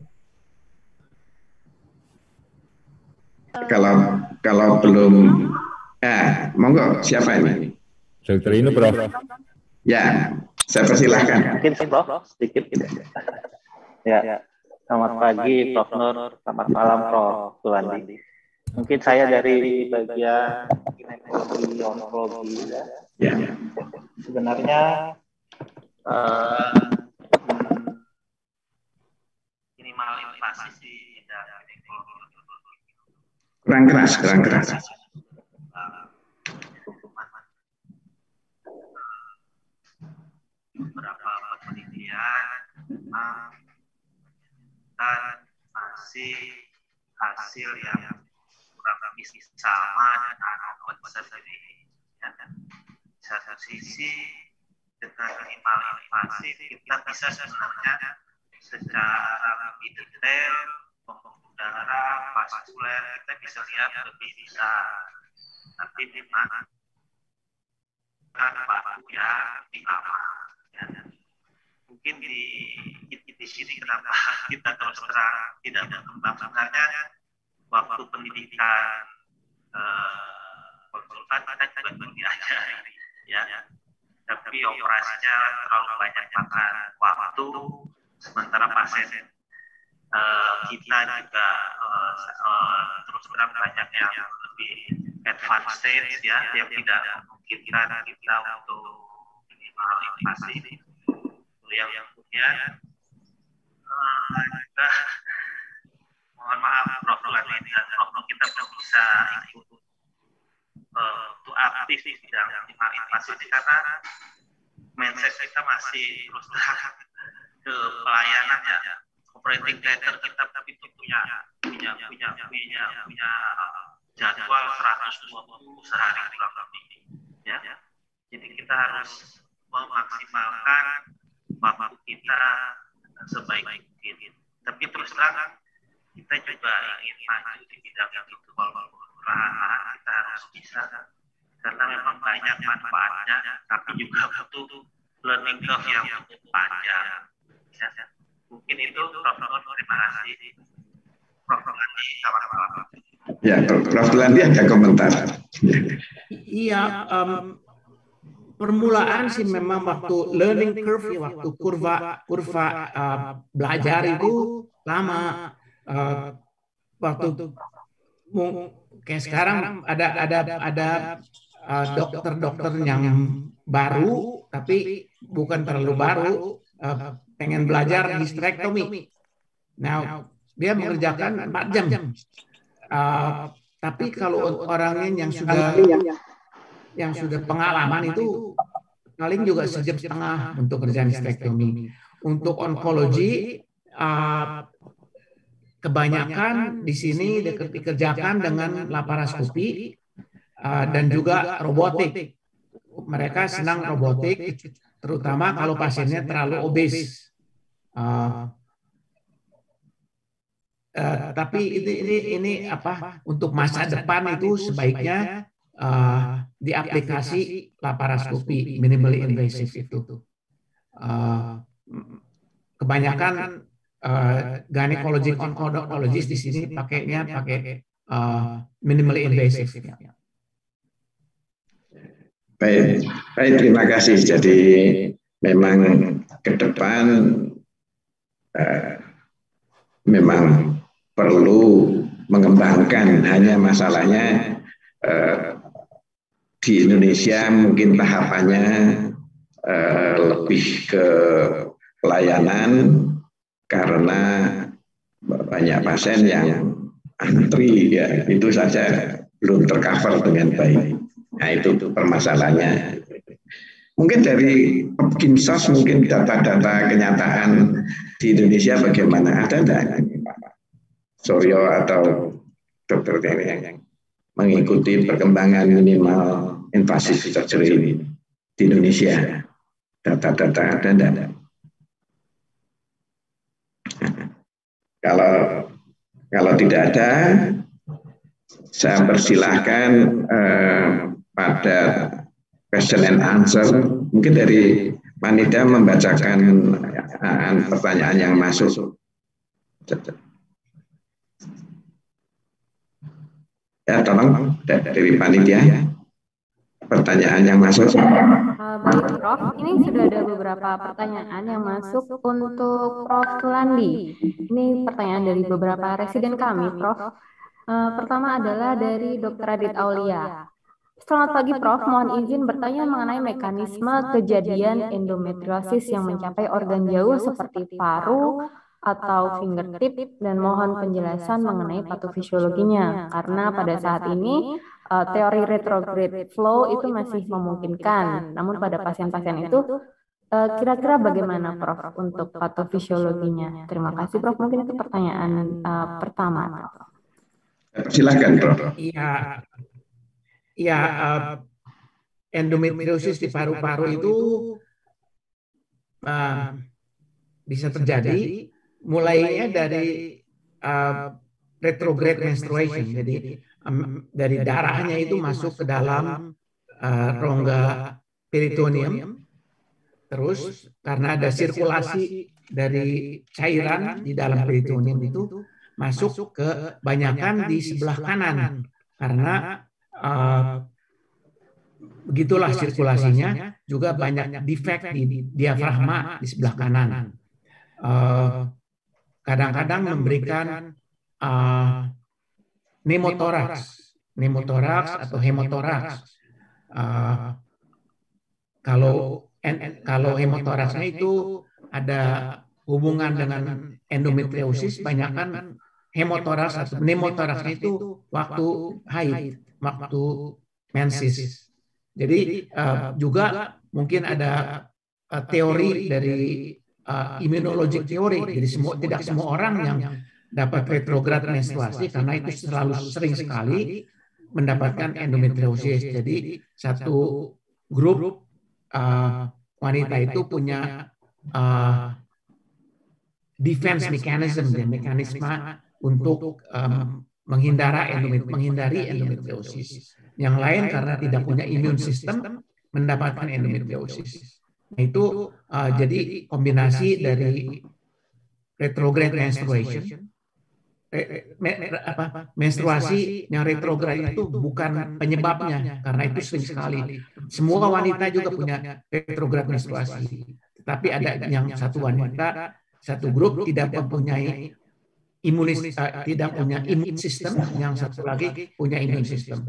Kalau kalau belum, eh, monggo siapa ini? Dokter ini, Prof. Ya, saya persilahkan. Mungkin sih, Prof, sedikit gitu. Ya, selamat pagi, Prof Nur. Selamat malam, Prof Tulandi. Mungkin saya dari bagian ginekologi onkologi. Ya. Sebenarnya. Uh, minimal invasif di dalam ginekologi. Kurang keras, kurang keras. Beberapa penelitian dan masih hasil yang kurang lebih sama dengan observasi. Di satu sisi dengan minimal invasif kita bisa sebenarnya secara lebih detail pembuluh darah, vaskuler, kita bisa lihat lebih bisa. Tapi memang waktu ya lebih lama. Ya. Mungkin di, di di sini kenapa kita terus terang tidak berkembang, sebenarnya waktu pendidikan eh, konsultan kita juga belajar, ya. Tapi operasinya terlalu banyak makan waktu. Sementara pasien uh, kita juga uh, uh, terus terang banyak yang lebih advanced stage ya, yang tidak memungkinkan kita untuk minimal invasi. Yang kemudian uh, juga mohon maaf Prof Tulani dan Prof kita belum bisa ikut uh, untuk aktif di bidang minimal invasi karena mindset kita masih terus terang ke pelayanan ya. Operating theater kita tapi itu punya punya punya punya punya jadwal seratus dua puluh sehari kurang lebih ya. Jadi kita harus memaksimalkan waktu kita sebaik mungkin. Tapi terus terang kita juga ingin maju di bidang yang itu walaupun perlahan kita harus bisa karena memang banyak manfaatnya tapi juga butuh learning curve yang cukup panjang. Ya, mungkin itu Prof Nur, terima kasih. Prof Tulandi, sama-sama. Ya, Prof Tulandi ada komentar. Iya, um, permulaan sih memang waktu learning curve, waktu kurva kurva uh, belajar itu lama. Uh, waktu kayak sekarang ada ada ada dokter-dokter uh, yang baru, tapi bukan terlalu baru, uh, pengen belajar hysterectomy. Nah, dia mengerjakan empat jam. Uh, tapi kalau orangnya yang sudah yang sudah pengalaman itu paling juga sejam setengah untuk kerjaan hysterectomy. Untuk onkologi, uh, kebanyakan di sini dikerjakan dengan laparoskopi uh, dan juga robotik. Mereka senang robotik, terutama kalau pasiennya terlalu obes. Uh, uh, tapi ini, ini ini apa? Untuk masa depan itu sebaiknya uh, diaplikasi laparoskopi minimally invasive itu. Uh, kebanyakan Uh, gynecologic oncologist di sini pakainya pakai uh, minimally invasive. Baik, baik, terima kasih. Jadi memang ke depan uh, memang perlu mengembangkan, hanya masalahnya uh, di Indonesia mungkin tahapannya uh, lebih ke pelayanan karena banyak pasien yang antri ya, itu saja belum tercover dengan baik. Nah itu permasalahannya. Mungkin dari Kinsos mungkin data-data kenyataan di Indonesia bagaimana, ada enggak Pak Suryo atau dokter yang mengikuti perkembangan minimal invasive surgery di Indonesia? Data-data ada enggak? Kalau kalau tidak ada, saya persilahkan eh, pada question and answer. Mungkin dari panitia membacakan eh, pertanyaan yang masuk. Ya, tolong dari panitia pertanyaan yang masuk. Uh, baik Prof, ini sudah ada beberapa pertanyaan yang masuk untuk Prof Tulandi. Ini pertanyaan dari beberapa residen kami, Prof. Uh, pertama adalah dari dokter Adit Aulia. Selamat pagi Prof, mohon izin bertanya mengenai mekanisme kejadian endometriosis yang mencapai organ jauh seperti paru atau fingertip dan mohon penjelasan mengenai patofisiologinya karena pada saat ini uh, teori retrograde flow itu masih memungkinkan, namun pada pasien-pasien itu kira-kira uh, bagaimana Prof untuk patofisiologinya? Terima kasih Prof, mungkin itu pertanyaan uh, pertama. Silakan Prof. Iya, ya uh, endometriosis di paru-paru itu uh, bisa terjadi mulainya dari uh, retrograde menstruation, jadi um, dari darahnya itu masuk ke dalam uh, rongga peritoneum, terus karena ada sirkulasi dari cairan di dalam peritoneum itu masuk ke banyakan di sebelah kanan karena uh, begitulah sirkulasinya, juga banyak defek di diafragma di sebelah kanan. Uh, kadang-kadang memberikan uh, pneumotoraks, pneumotoraks atau hemotoraks. Uh, kalau en, kalau hemotoraksnya itu ada hubungan dengan endometriosis, banyakkan hemotoraks atau pneumotoraksnya itu waktu haid, waktu menses. Jadi uh, juga mungkin ada uh, teori dari uh, immunologic teori. Jadi semua tidak semua orang yang dapat retrograd menstruasi karena itu selalu sering sekali mendapatkan endometriosis. Jadi satu grup uh, wanita itu punya uh, defense mechanism, dan mekanisme untuk um, menghindari, endomet menghindari endometriosis. Yang lain karena tidak punya immune system mendapatkan endometriosis. Nah, itu uh, jadi kombinasi dari retrograde menstruation. Eh, me, apa, menstruasi yang retrograd itu bukan penyebabnya, karena itu sering sekali. Semua wanita juga punya retrograd menstruasi, tapi ada yang satu wanita, satu grup tidak mempunyai imunis, uh, tidak punya imun sistem, yang satu lagi punya imun sistem.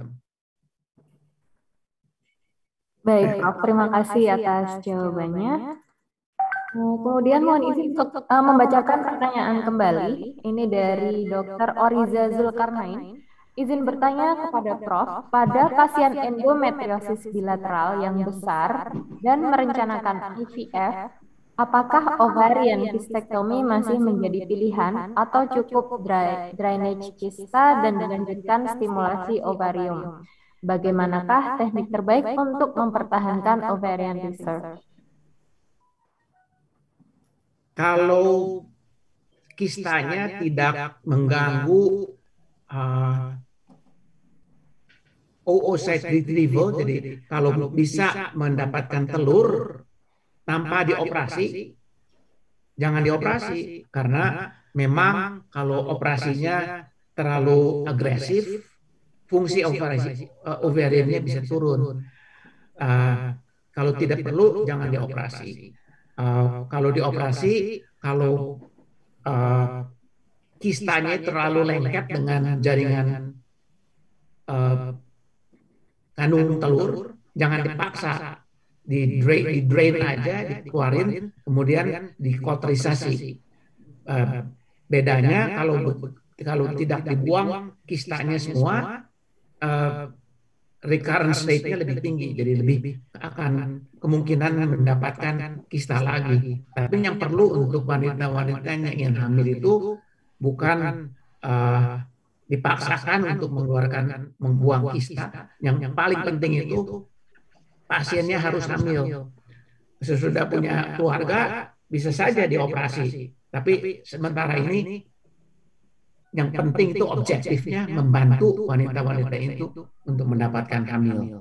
Baik, Prof, terima kasih atas jawabannya. Kemudian mohon izin untuk uh, membacakan pertanyaan kembali. Ini dari dokter Oriza Zulkarnain. Izin bertanya kepada Prof, pada pasien endometriosis bilateral yang besar dan merencanakan I V F, apakah ovarian hysterectomy masih menjadi pilihan atau cukup dry, drainage kista dan dilanjutkan stimulasi ovarium? Bagaimanakah teknik terbaik untuk mempertahankan ovarian reserve? Kalau kistanya tidak mengganggu uh, oocyte retrieval, jadi kalau bisa mendapatkan telur tanpa dioperasi, jangan dioperasi, karena memang kalau operasinya terlalu agresif, fungsi ovariumnya bisa turun. Uh, kalau tidak perlu, jangan dioperasi. Uh, kalau dioperasi, kalau uh, kistanya terlalu lengket dengan jaringan uh, kandung telur, jangan dipaksa, di drain, di drain aja, dikeluarin, kemudian dikoterisasi. Uh, bedanya kalau kalau tidak dibuang kistanya semua, uh, recurrence rate-nya lebih tinggi, jadi lebih akan kemungkinan mendapatkan kista lagi. Tapi yang perlu untuk wanita-wanita yang ingin hamil itu bukan uh, dipaksakan untuk mengeluarkan, membuang kista. Yang, yang paling penting itu pasiennya harus hamil. Sesudah punya keluarga bisa saja dioperasi. Tapi sementara ini yang penting itu objektifnya membantu wanita-wanita itu untuk mendapatkan hamil.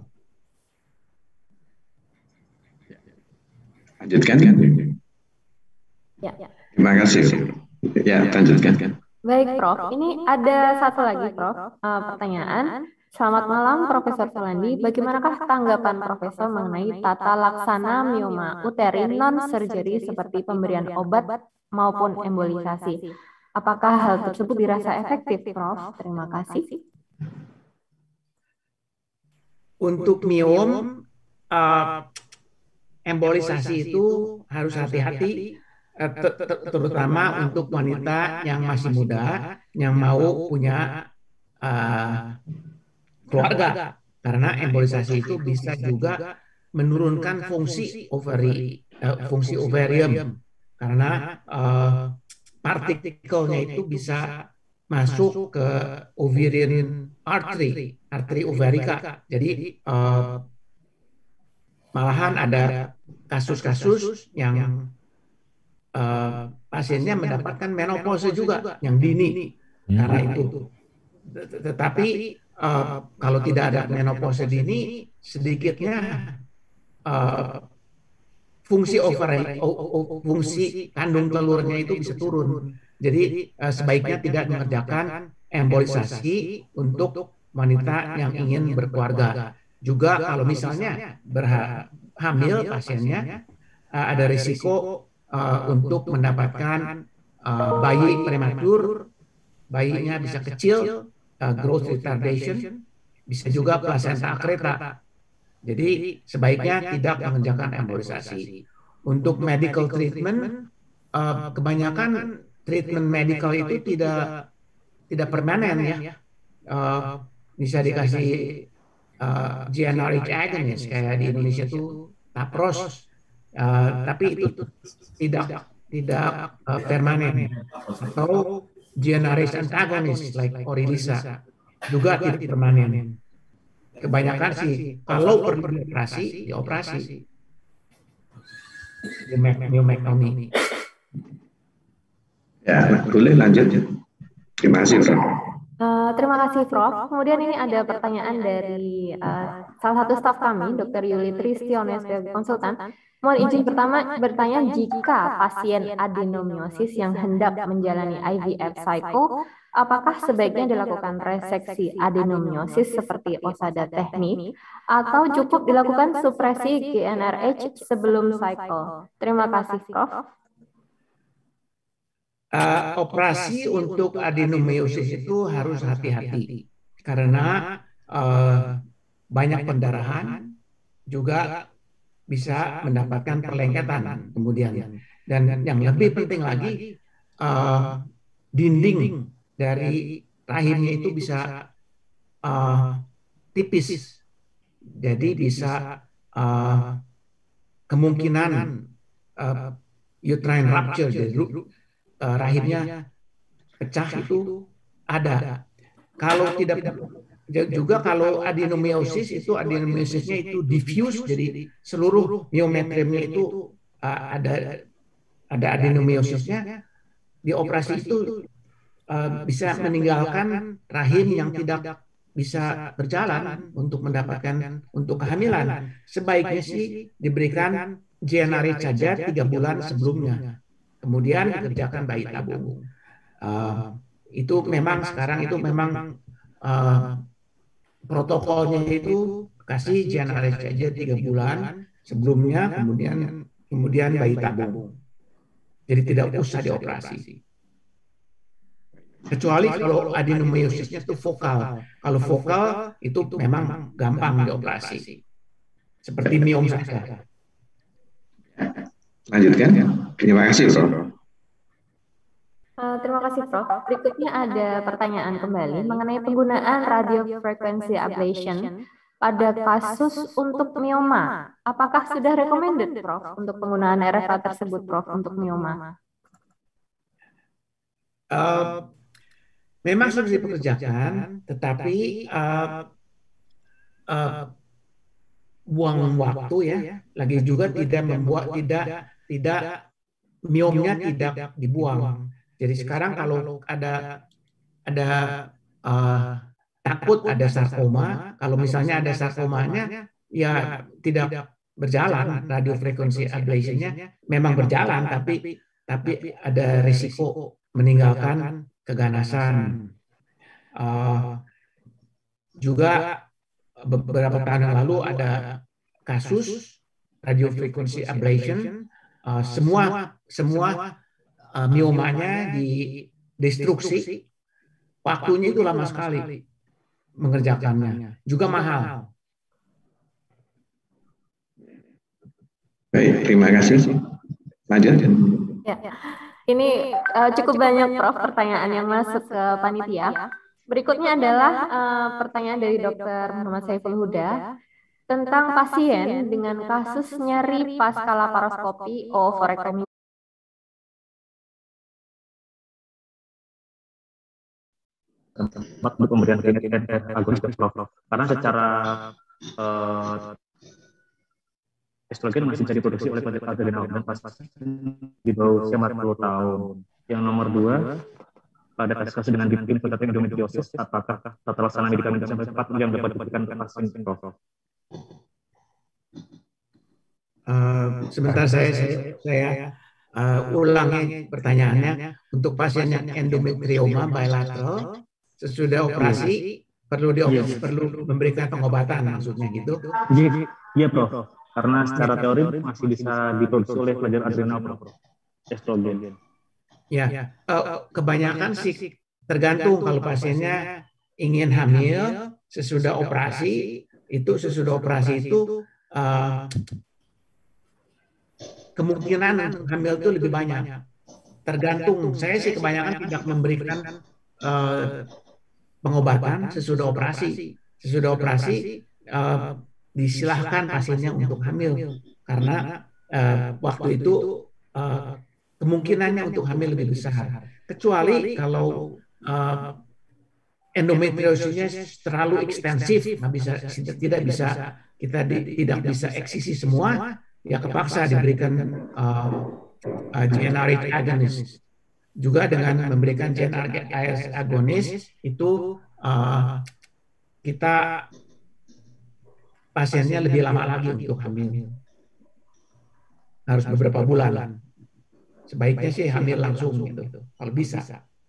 Lanjutkan. Ya. Terima kasih. Ya, lanjutkan. Baik, Prof. Ini ada satu lagi, Prof. Uh, pertanyaan. Selamat malam, Profesor Sulandi. Bagaimanakah tanggapan Profesor mengenai tata laksana mioma uterin non-surgery seperti pemberian obat maupun embolisasi? Apakah hal tersebut dirasa efektif, Prof? Terima kasih. Untuk miom, uh, embolisasi itu harus hati-hati, uh, ter ter terutama untuk wanita yang masih muda, yang mau punya uh, keluarga. Karena embolisasi itu bisa juga menurunkan fungsi ovary, uh, fungsi ovarium. Karena uh, partikelnya itu bisa masuk ke ovarian artery, arteri ovarika. Jadi uh, malahan ada kasus-kasus yang uh, pasiennya mendapatkan menopause juga, yang dini karena itu. Tetapi uh, kalau tidak ada menopause dini, sedikitnya uh, fungsi ovari, fungsi kandung telurnya itu bisa turun. Jadi uh, sebaiknya tidak mengerjakan embolisasi untuk wanita yang ingin berkeluarga. Juga kalau misalnya berhamil pasiennya, uh, ada risiko uh, untuk mendapatkan uh, bayi prematur, bayinya bisa kecil, uh, growth retardation, bisa juga plasenta akreta. Jadi sebaiknya tidak mengerjakan embolisasi. Untuk medical treatment, uh, kebanyakan treatment medical itu tidak tidak permanen ya. Uh, bisa dikasih uh, G n R H agonist kayak di Indonesia itu Tapros, uh, tapi itu tidak tidak uh, permanen. Atau G n R H antagonist like Orilissa juga tidak permanen. Kebanyakan sih kalau perlu dioperasi, dioperasi. Myomectomy. Ya, boleh lanjut. Terima kasih, Prof. Uh, terima kasih, Prof. Kemudian ini ada pertanyaan dari uh, salah satu staf kami, Dokter Yuli Tristiones sebagai konsultan. Mohon izin pertama bertanya, jika pasien adenomiosis yang hendak menjalani I V F cycle, apakah sebaiknya dilakukan reseksi adenomiosis seperti Osada teknik atau cukup dilakukan supresi G n R H sebelum cycle? Terima kasih, Prof. Uh, operasi untuk adenomiosis itu harus hati-hati karena uh, banyak pendarahan, juga bisa mendapatkan perlengketan kemudian. Dan yang lebih penting lagi, uh, dinding dari rahimnya itu bisa uh, tipis, jadi bisa uh, kemungkinan uh, uterine rupture, jadi Uh, rahimnya pecah itu ada. Kalau tidak juga kalau adenomiosis itu adenomiosisnya itu diffuse, jadi seluruh myometriumnya itu uh, ada ada adenomiosisnya, di operasi itu uh, bisa meninggalkan rahim yang tidak bisa berjalan untuk mendapatkan untuk kehamilan. Sebaiknya sih diberikan G n R H saja tiga bulan sebelumnya. Kemudian dikerjakan bayi tabung. Uh, itu memang sekarang itu memang uh, protokolnya itu kasih G n R H saja tiga bulan sebelumnya, kemudian kemudian bayi tabung. Jadi tidak usah dioperasi. Kecuali kalau adenomiosisnya itu vokal. Kalau vokal itu memang gampang dioperasi. Seperti miom saja. Lanjutkan. Terima kasih, Prof. Uh, terima kasih, Prof. Berikutnya ada pertanyaan kembali mengenai penggunaan radio frequency ablation pada kasus untuk mioma. Apakah sudah recommended, Prof, untuk penggunaan R F A tersebut, Prof, untuk mioma? Uh, memang sudah dipekerjakan, tetapi uh, uh, buang waktu ya. Lagi juga tidak membuat tidak tidak miomnya tidak dibuang. Jadi sekarang kalau ada ada uh, takut ada sarkoma, kalau misalnya ada sarkomanya ya tidak berjalan radiofrequency ablationnya, memang berjalan tapi tapi ada risiko meninggalkan keganasan. Uh, juga beberapa tahun yang lalu ada kasus radiofrequency ablation. Uh, semua semua uh, miomanya didestruksi, waktunya itu lama sekali mengerjakannya, juga mahal. Baik, terima kasih. Lanjut. Ya, ini uh, cukup banyak, Prof, pertanyaan yang masuk ke panitia. Berikutnya adalah uh, pertanyaan dari Dokter Muhammad Saiful Huda tentang pasien dengan kasus nyeri pasca laparoskopi oophorectomy. Tempat untuk pemberian klinik agonis ke Prof. Karena secara uh, estrogen masih bisa diproduksi oleh adrenal dan pasien di bawah usia empat puluh tahun. Yang nomor dua, pada kasus dengan infiltrasi endometriosis, apakah tata laksana medikamen sampai cepat yang dapat diberikan ke pasien, Prof? Uh, sebentar saya saya, saya uh, ulangi pertanyaannya. Untuk pasien yang endometrioma bilateral sesudah operasi perlu di yes. perlu memberikan pengobatan, maksudnya gitu? Iya, iya, Prof. Karena secara teori masih bisa diproduksi oleh pelajar adrenal, Prof. Estrogen. Ya, uh, kebanyakan sih tergantung kalau pasiennya ingin hamil sesudah operasi, itu sesudah operasi itu uh, kemungkinan untuk hamil itu lebih banyak. Tergantung, saya sih kebanyakan tidak memberikan uh, pengobatan sesudah operasi. Sesudah operasi uh, disilahkan pasiennya untuk hamil karena uh, waktu itu uh, kemungkinannya untuk hamil lebih besar. Kecuali kalau uh, endometriosisnya terlalu ekstensif, nah bisa tidak bisa kita di, tidak bisa eksisi semua, ya kepaksa diberikan uh, uh, G n R H agonist. Juga dengan memberikan G n R H agonist itu uh, kita pasiennya lebih lama lagi untuk hamil. Harus beberapa bulan. Sebaiknya sih hamil langsung gitu, kalau bisa.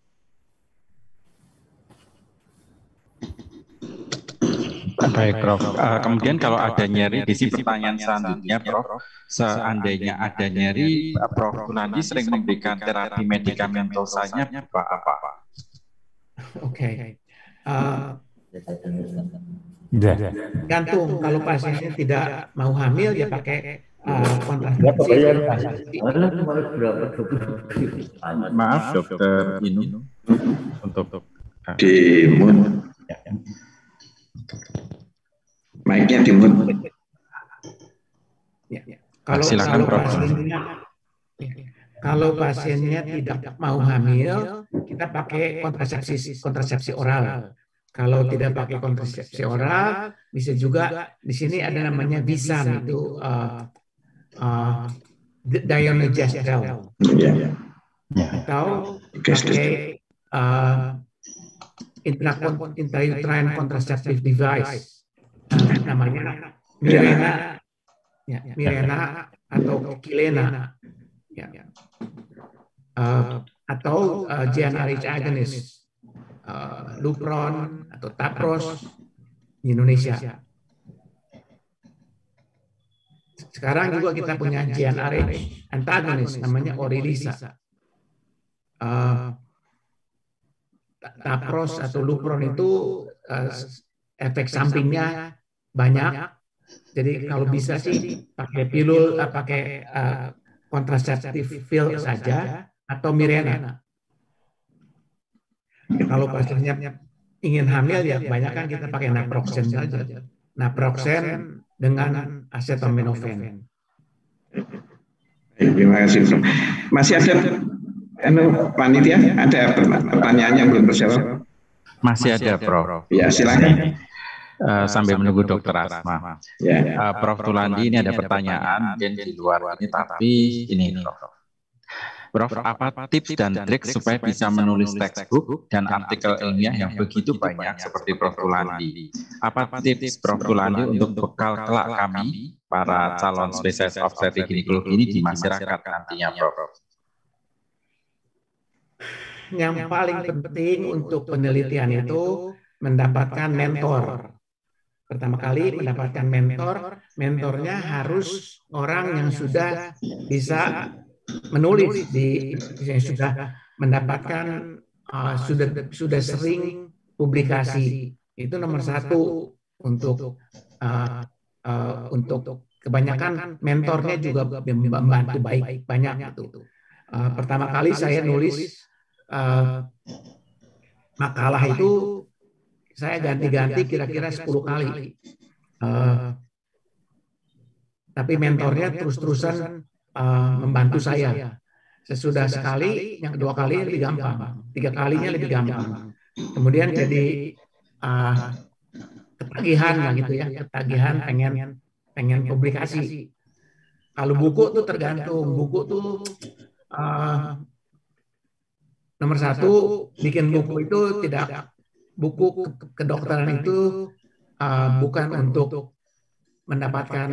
Baik, Prof. Uh, kemudian kalau ada nyeri, di sini pertanyaan selanjutnya, Prof. Seandainya ada nyeri, Prof Tulandi sering memberikan terapi medikamentosanya berupa apa? Oke. Okay. Uh, gantung, kalau pasiennya tidak mau hamil, ya pakai Uh, kontrasepsi. Maaf dokter Inu untuk di mute. Mic-nya di mute. Ya, ya. Kalau, silakan, kalau pasiennya, kalau pasiennya tidak mau hamil, kita pakai kontrasepsi kontrasepsi oral. Kalau tidak pakai kontrasepsi oral, bisa juga di sini ada namanya Visan, itu uh, Uh, Dionagel, yeah. atau pakai uh, intrauterine contraceptive device, uh, namanya Mirena, ya, Mirena atau Kilena, ya. uh, atau uh, G n R H agonist, uh, Lupron atau Tapros di Indonesia. Sekarang juga kita punya G n R H antagonis, namanya Orilissa. Uh, Tapros atau Lupron itu uh, efek sampingnya banyak. Jadi kalau bisa sih pakai pilul, uh, pakai uh, kontraseptif pil saja atau Mirena. Kalau pasiennya ingin hamil ya kebanyakan kita pakai naproxen saja. Naproxen dengan acetaminophen. Terima kasih. Masih ada anu, panitia? Ada pertanyaan yang belum terjawab? Masih ada, Prof. Ya, silakan. Uh, sambil menunggu Dokter Asma. Ya. Uh, Prof Tulandi, ini ada pertanyaan mungkin di luar ini, tapi ini, Prof. Prof, apa tips dan trik supaya bisa menulis textbook dan artikel ilmiah yang begitu banyak seperti Prof Tulandi? Apa tips Prof Tulandi untuk bekal kelak kami, para calon spesialis obstetrik ginekologi ini di masyarakat nantinya, Prof? Yang paling penting untuk penelitian itu mendapatkan mentor. Pertama kali mendapatkan mentor, mentornya harus orang yang sudah bisa menulis, di yang sudah mendapatkan uh, sudah sudah sering publikasi. Itu nomor satu untuk uh, uh, untuk kebanyakan mentornya juga membantu baik banyak itu. Uh, pertama kali saya nulis uh, makalah itu saya ganti-ganti kira-kira sepuluh kali. Uh, tapi mentornya terus-terusan Uh, membantu saya. Sesudah sekali, yang kedua kali lebih gampang, tiga kalinya lebih gampang. Kemudian jadi uh, ketagihan lah gitu ya, ketagihan pengen pengen publikasi. Kalau buku tuh tergantung, buku tuh uh, nomor satu bikin buku itu tidak buku kedokteran itu uh, bukan untuk mendapatkan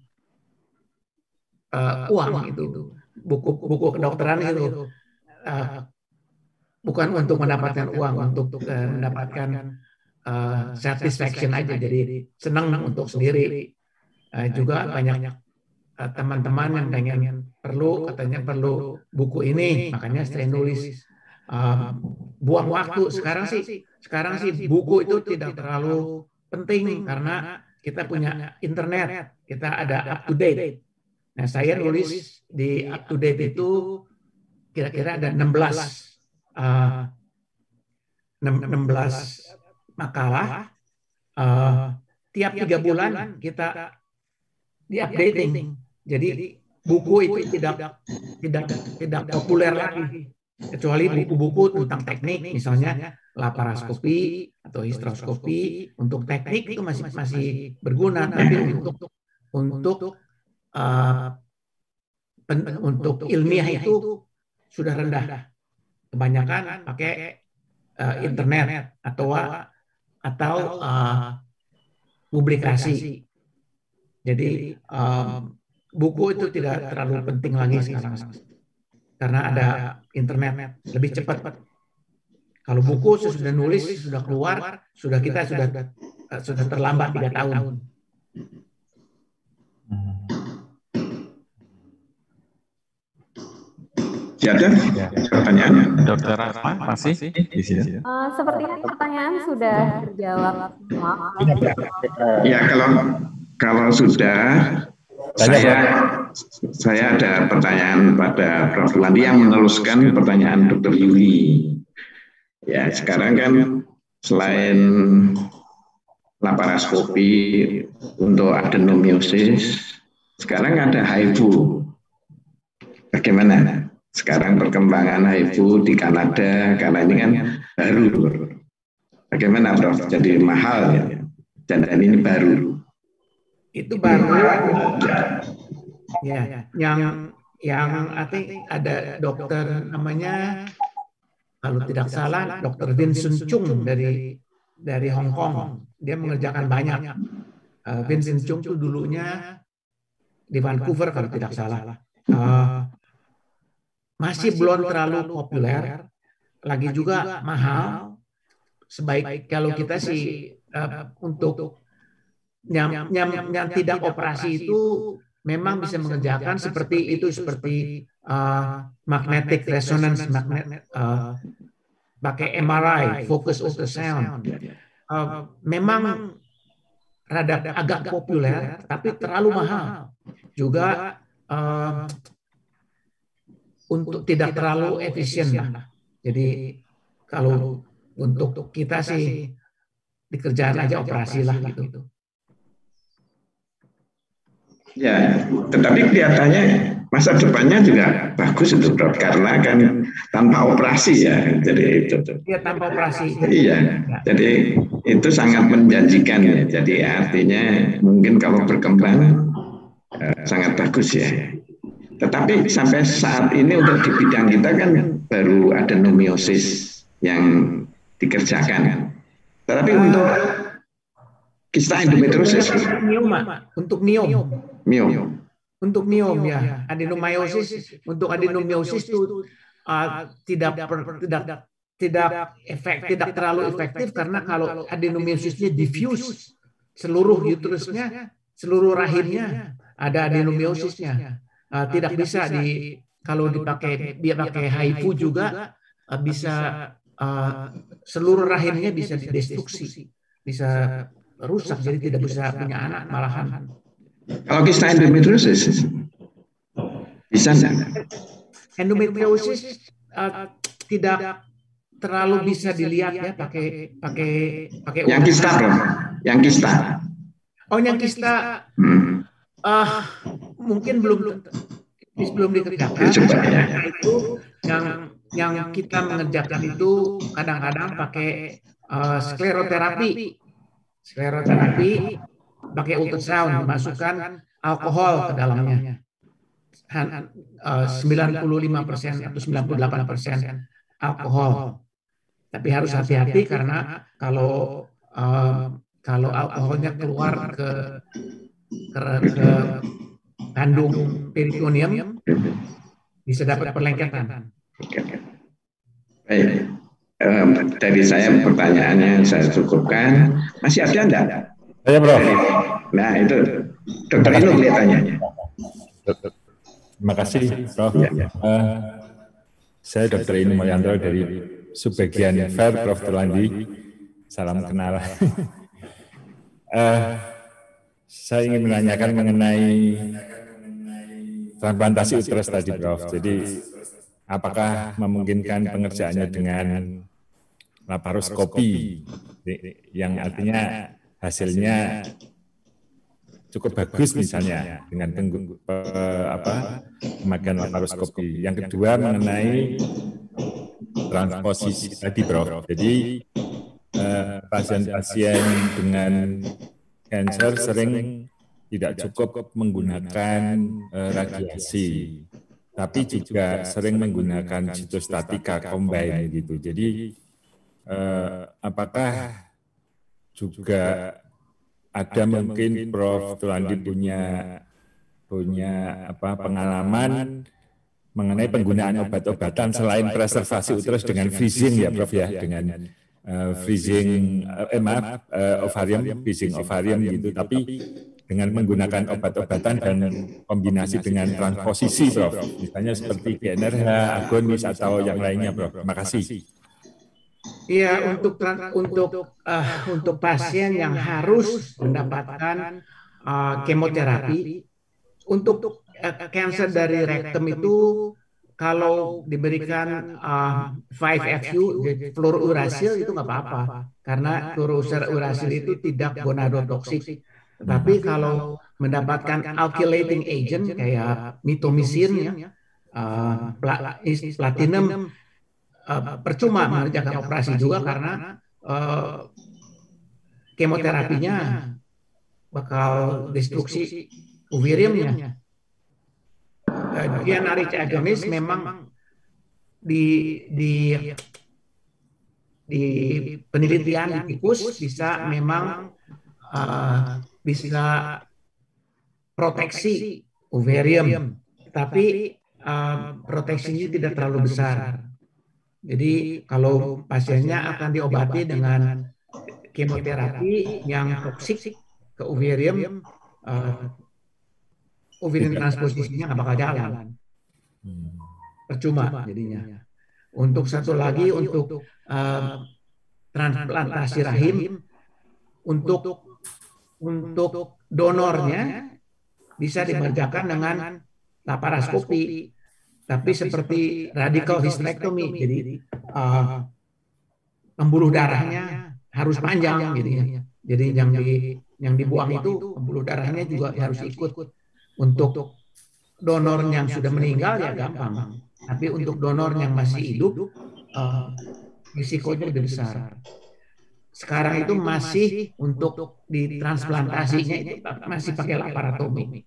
Uh, uang itu, buku-buku kedokteran itu uh, bukan untuk mendapatkan uang, untuk uh, mendapatkan uh, satisfaction aja, jadi senang untuk sendiri. Uh, juga banyak teman-teman yang pengen perlu, katanya perlu buku ini, makanya saya nulis. Uh, buang waktu. Sekarang sih, sekarang sih buku itu tidak terlalu penting karena kita punya internet, kita ada up to date. Nah, saya nulis di up to date itu kira-kira ada enam belas uh, enam belas makalah. Uh, tiap tiga bulan kita di updating. Jadi buku itu tidak tidak tidak populer lagi, kecuali buku-buku tentang teknik, misalnya laparoskopi atau histeroskopi. Untuk teknik itu masih masih berguna, tapi untuk untuk uh, pen, untuk ilmiah itu sudah rendah. Kebanyakan pakai uh, internet atau atau uh, publikasi. Jadi um, buku itu tidak terlalu penting lagi sekarang karena ada internet, lebih cepat. Kalau buku sudah nulis, sudah keluar, sudah kita sudah uh, sudah terlambat tiga tahun. Ada pertanyaan? Dokter Asma masih di sini? Uh, sepertinya pertanyaan sudah terjawab semua. Ya, kalau kalau sudah, saya saya ada pertanyaan pada Prof Tulandi yang meneruskan pertanyaan Dokter Yuli. Ya, sekarang kan selain laparoskopi untuk adenomiosis, sekarang ada H I V. Bagaimana sekarang perkembangan H I V di Kanada, karena ini kan baru. Bagaimana Prof? Jadi mahal ya, dan ini baru. Itu baru ya, yang yang arti ada dokter namanya, kalau tidak salah Dokter Vincent Chung dari dari Hong Kong. Dia mengerjakan banyak. Uh, Vincent Chung itu dulunya di Vancouver kalau tidak salah. Uh, masih belum terlalu populer, lagi juga mahal. Sebaik kalau kita sih uh, untuk yang, yang, yang tidak operasi itu memang bisa mengerjakan seperti itu, seperti uh, magnetic resonance, magnet, uh, pakai M R I, focus ultrasound. Uh, memang rada agak populer, tapi terlalu mahal. Juga uh, untuk tidak terlalu efisien lah. Jadi kalau untuk kita sih dikerjakan aja operasi lah gitu. Ya, tetapi kelihatannya masa depannya juga bagus itu Prof, karena kan tanpa operasi ya, jadi itu. Iya, tanpa operasi. Iya, jadi itu sangat menjanjikan ya. Jadi artinya mungkin kalau berkembang eh, sangat bagus ya. Tetapi sampai saat ini untuk di bidang kita kan baru adenomiosis yang dikerjakan. Tetapi untuk kista endometriosis, untuk miom, miom, untuk miom ya, adenomyosis, untuk adenomyosis itu uh, tidak per, tidak tidak efek, tidak terlalu efektif karena kalau adenomyosisnya diffuse, seluruh uterusnya, seluruh rahimnya ada adenomyosisnya. Uh, tidak bisa di kalau dipakai dia pakai H I V juga uh, bisa uh, seluruh rahimnya bisa didestruksi, bisa rusak, jadi tidak bisa punya anak malahan. Kalau kista endometriosis bisa enggak? Endometriosis uh, tidak terlalu bisa dilihat ya pakai pakai pakai yang kista Prof. Yang kista. Oh, yang kista. Hmm. Uh, mungkin belum belum dikerjakan. Nah, itu yang yang kita mengerjakan itu kadang-kadang pakai uh, skleroterapi, skleroterapi pakai ultrasound, masukkan alkohol ke dalamnya, uh, sembilan puluh lima persen atau sembilan puluh delapan persen alkohol. Tapi harus hati-hati karena kalau uh, kalau alkoholnya keluar ke ke, ke kandung peritoneum bisa dapat perlengketan. Baik, um, dari saya pertanyaannya saya cukupkan. Masih ada enggak? Saya Bro. Nah itu Dokter Inu kelihatannya. Terima kasih, Prof. Ya, ya. Uh, saya Dokter Inu Mulyanto dari Subbagian F E R, Prof Tulandi. Salam kenal. uh, saya ingin menanyakan mengenai transplantasi uterus tadi, Prof. Jadi, apakah memungkinkan pengerjaannya dengan laparoskopi, yang artinya hasilnya cukup bagus misalnya dengan penggu, pe, apa, pemakaian laparoskopi. Yang kedua mengenai transposisi tadi, Prof. Jadi pasien-pasien eh, dengan kanker sering tidak cukup menggunakan eh, radiasi, tapi juga sering menggunakan sitostatika combine gitu. Jadi eh, apakah juga ada mungkin Prof Tulandi punya punya apa pengalaman mengenai penggunaan obat-obatan selain preservasi uterus dengan freezing ya Prof ya, dengan uh, freezing eh, maaf uh, ovarium, freezing ovarium gitu, tapi dengan menggunakan obat-obatan dan kombinasi dengan transposisi Prof, misalnya seperti G N R H, agonis atau yang lainnya Prof. Terima kasih. Iya, untuk untuk uh, untuk pasien yang harus mendapatkan uh, kemoterapi, untuk uh, kanker dari rektum itu kalau diberikan uh, lima F U fluorourasil itu nggak apa-apa, karena fluorourasil itu tidak gonadotoksik. Tapi kalau mendapatkan alkylating agent kayak mitomycin, uh, platinum, Uh, percuma mengerjakan operasi juga karena uh, kemoterapinya bakal destruksi ovariumnya. Uh, G N R H agonis memang di di di penelitian di tikus bisa memang uh, bisa proteksi ovarium, tapi uh, proteksinya tidak terlalu besar. Jadi kalau pasiennya akan diobati dengan kemoterapi yang toksik ke ovarium, uh, ovarium transposisinya nggak bakal jalan, percuma jadinya. Untuk satu lagi untuk uh, transplantasi rahim, untuk untuk donornya bisa dikerjakan dengan laparoskopi. Tapi seperti radical hysterectomy, jadi uh, pembuluh darahnya harus panjang, jadinya. Jadi yang di yang dibuang itu pembuluh darahnya juga harus ikut. Untuk donor yang sudah meninggal ya gampang, tapi untuk donor yang masih hidup uh, risikonya lebih besar. Sekarang itu masih untuk ditransplantasinya itu masih pakai laparotomi.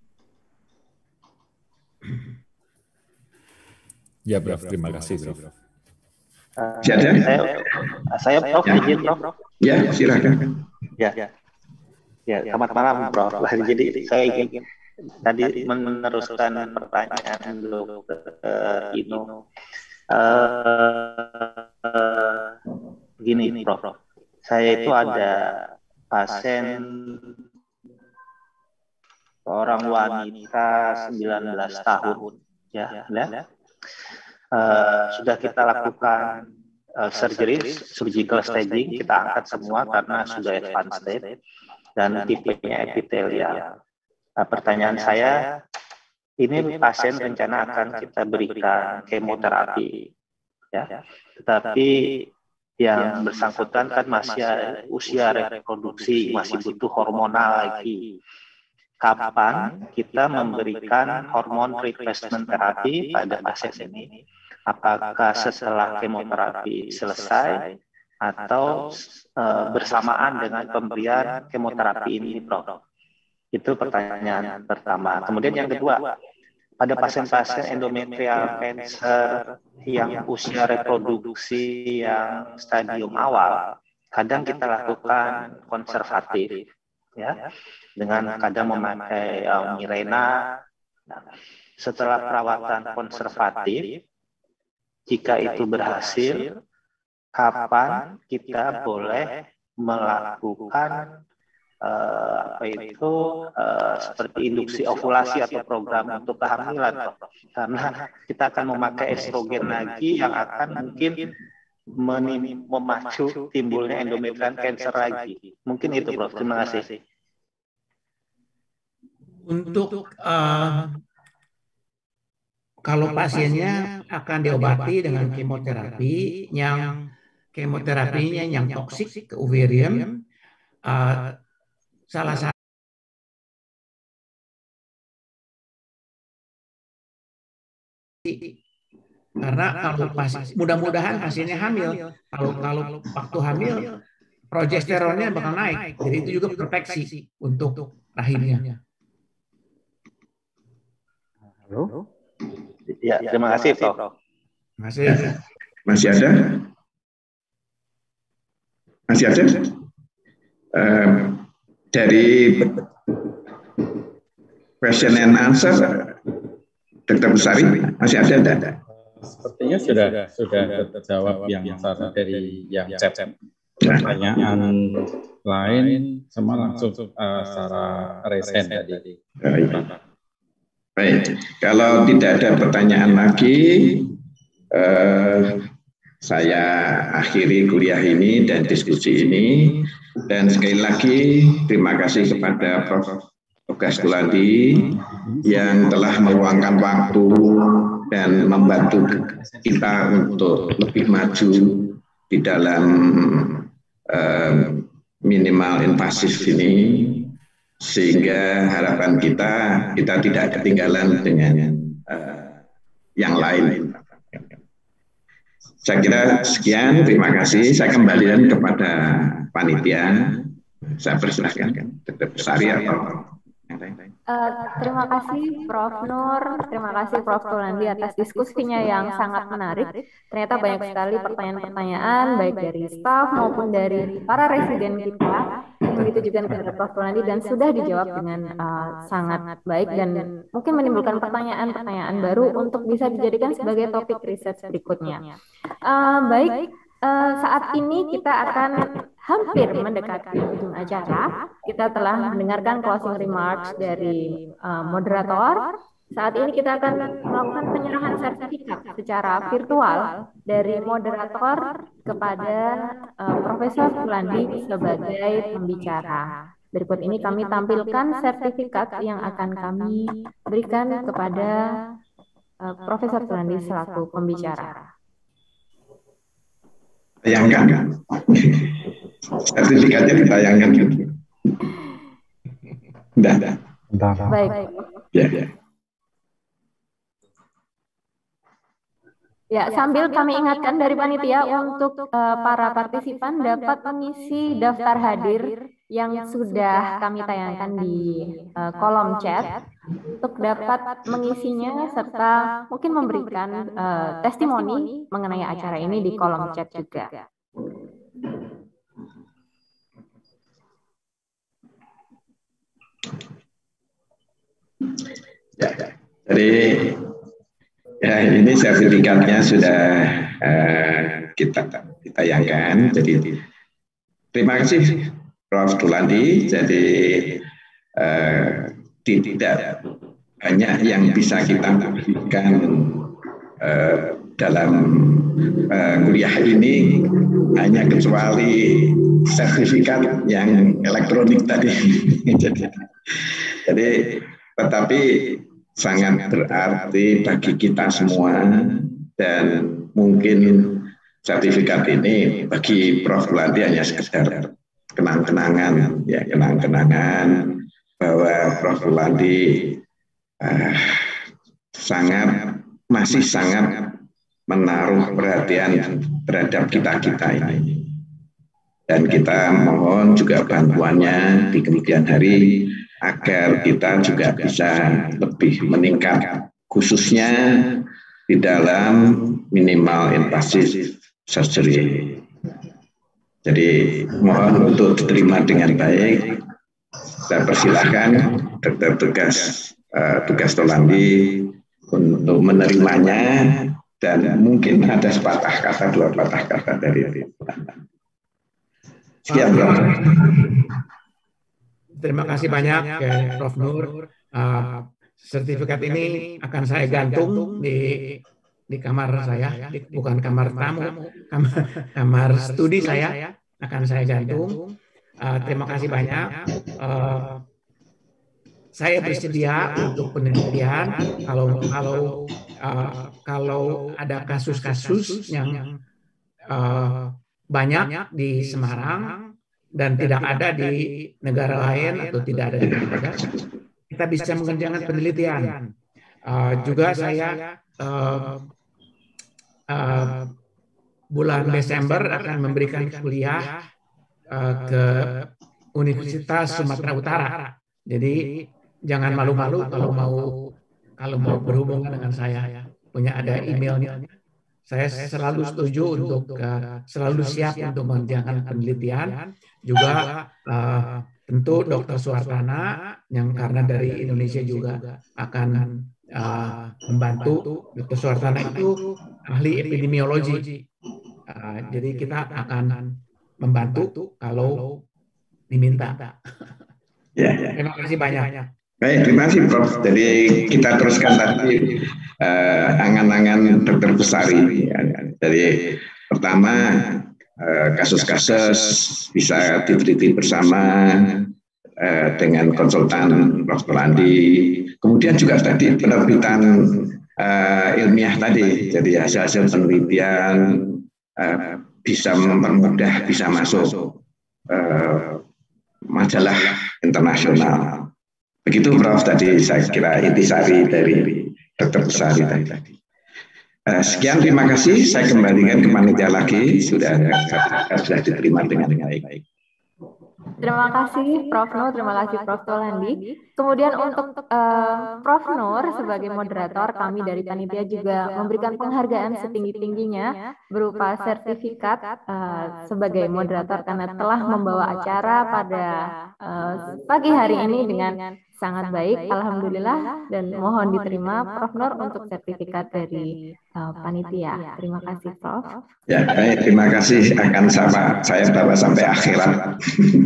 Ya, Prof. Terima kasih, Prof. Uh, saya, saya Prof. izin, Prof. Ya, silakan. Ya, ya. Ya, selamat malam, Prof. Jadi saya ingin tadi meneruskan pertanyaan Dokter Inu. Uh, begini, Prof. Saya itu ada pasien seorang wanita sembilan belas tahun, ya, ya. Uh, sudah kita lakukan uh, surgery, surgical staging, kita angkat semua karena sudah advanced stage dan tipenya epitelial. Nah, pertanyaan saya, ini pasien rencana akan kita berikan kemoterapi, ya, tetapi yang bersangkutan kan masih usia reproduksi, masih butuh hormonal lagi. Kapan kita memberikan hormon replacement terapi pada pasien ini? Apakah setelah kemoterapi selesai atau uh, bersamaan dengan pemberian kemoterapi ini, Prof? Itu pertanyaan pertama. Kemudian yang kedua, pada pasien-pasien endometrial cancer yang usia reproduksi yang stadium awal, kadang kita lakukan konservatif, ya, dengan kadang memakai uh, Mirena. Nah, setelah perawatan konservatif, jika itu berhasil, kapan kita boleh melakukan uh, apa itu uh, seperti induksi ovulasi atau program untuk kehamilan, Prof. Karena kita akan memakai estrogen lagi yang akan mungkin memacu timbulnya endometrial cancer lagi. Mungkin itu, Prof. Terima kasih. Untuk uh, kalau pasiennya akan diobati dengan kemoterapi yang kemoterapinya yang toksik ke ovarium, uh, salah satu karena kalau pasien, mudah-mudahan pasiennya hamil, kalau kalau waktu hamil progesteronnya bakal naik, jadi itu juga proteksi untuk rahimnya. Halo? Ya, terima kasih, Prof. Terima kasih. Masih ada? Masih ada? Uh, dari question and answer, Dokter Besari, masih ada enggak? Sepertinya sudah sudah terjawab yang saran dari yang chat. Pertanyaan lain semua langsung uh, secara resen tadi. Baik. Baik, kalau tidak ada pertanyaan lagi, eh, saya akhiri kuliah ini dan diskusi ini. Dan sekali lagi terima kasih kepada Profesor Togas Tulandi yang telah meluangkan waktu dan membantu kita untuk lebih maju di dalam eh, minimal invasif ini. Sehingga harapan kita, kita tidak ketinggalan dengan uh, yang lain. Saya kira sekian, terima kasih. Saya kembalikan kepada panitia. Saya persilahkan, Dokter Besari atau yang lain. Uh, terima kasih Prof Nur, terima kasih Prof Tulandi atas diskusinya yang sangat menarik. Ternyata banyak sekali pertanyaan-pertanyaan, baik dari staf maupun dari para residen kita. Begitu juga kepada Prof Tulandi dan sudah dijawab dengan uh, sangat baik dan mungkin menimbulkan pertanyaan-pertanyaan baru untuk bisa dijadikan sebagai topik riset berikutnya. Uh, baik, uh, saat ini kita akan hampir mendekati ujung acara. Kita telah mendengarkan closing remarks dari uh, moderator. Saat ini kita akan melakukan penyerahan sertifikat secara virtual dari moderator kepada uh, Profesor Tulandi sebagai pembicara. Berikut ini kami tampilkan sertifikat yang akan kami berikan kepada uh, Profesor Tulandi selaku pembicara. Tayangkan. Sertifikatnya ditayangkan gitu. Enggak. Baik. Ya, ya. Ya, sambil kami ingatkan dari panitia untuk uh, para partisipan dapat mengisi daftar hadir yang sudah kami tayangkan di uh, kolom chat untuk dapat mengisinya serta mungkin memberikan uh, testimoni mengenai acara ini di kolom chat juga. Ya, jadi ya ini sertifikatnya sudah uh, kita ditayangkan. Jadi terima kasih Prof Tulandi. Jadi uh, tidak banyak yang bisa kita berikan uh, dalam uh, kuliah ini, hanya kecuali sertifikat yang elektronik tadi. jadi, jadi tetapi sangat berarti bagi kita semua dan mungkin sertifikat ini bagi Prof Tulandi hanya sekedar kenang-kenangan, ya kenang-kenangan bahwa Prof Tulandi uh, sangat masih sangat menaruh perhatian terhadap kita-kita ini. Dan kita mohon juga bantuannya di kemudian hari agar kita juga bisa lebih meningkat, khususnya di dalam minimal invasive surgery. Jadi mohon untuk diterima dengan baik. Saya persilahkan Dokter Tugas uh, Tugas Tulandi untuk menerimanya dan mungkin ada sepatah kata, dua patah kata dari itu. Sekian, Bro. terima kasih banyak ke Prof Nur. Uh, sertifikat ini akan saya gantung di di kamar saya, di, bukan kamar tamu, kamar, kamar studi saya akan saya gantung. Uh, terima kasih banyak. Uh, saya bersedia untuk penelitian kalau kalau uh, kalau ada kasus-kasus yang uh, banyak di Semarang dan tidak ada di negara lain atau tidak ada di Kanada, kita bisa mengerjakan penelitian. Uh, juga saya uh, uh, bulan Desember akan memberikan kuliah uh, ke Universitas Sumatera Utara. Jadi jangan malu-malu kalau mau kalau mau berhubungan dengan saya, punya ada emailnya. Saya selalu setuju untuk uh, selalu siap untuk mengerjakan penelitian. Juga uh, tentu Dokter Suwartana yang karena dari Indonesia juga akan uh, membantu. Dokter Suwartana itu ahli epidemiologi. Uh, jadi kita akan membantu kalau diminta. Ya. Terima kasih banyak. Baik, terima kasih Prof. Jadi kita teruskan tadi uh, angan-angan Dokter Bestari. Ya. Jadi pertama kasus-kasus uh, bisa diteliti bersama uh, dengan konsultan Prof Tulandi. Kemudian juga tadi penerbitan uh, ilmiah tadi. Jadi hasil-hasil penelitian uh, bisa mempermudah bisa masuk uh, majalah internasional. Begitu Prof tadi saya kira intisari dari Dokter Bestari tadi. Uh, sekian, terima kasih. Saya kembalikan ke panitia lagi. Sudah sudah diterima dengan baik. Terima kasih Prof Nur, terima kasih Prof Tulandi. Kemudian untuk uh, Prof Nur sebagai moderator, kami dari panitia juga memberikan penghargaan setinggi-tingginya berupa sertifikat uh, sebagai moderator karena telah membawa acara pada uh, pagi hari ini dengan sangat baik, alhamdulillah, dan mohon diterima Prof Nur untuk sertifikat dari uh, panitia. Terima kasih Prof. Ya, baik, terima kasih. Akan sama saya bawa sampai akhirat.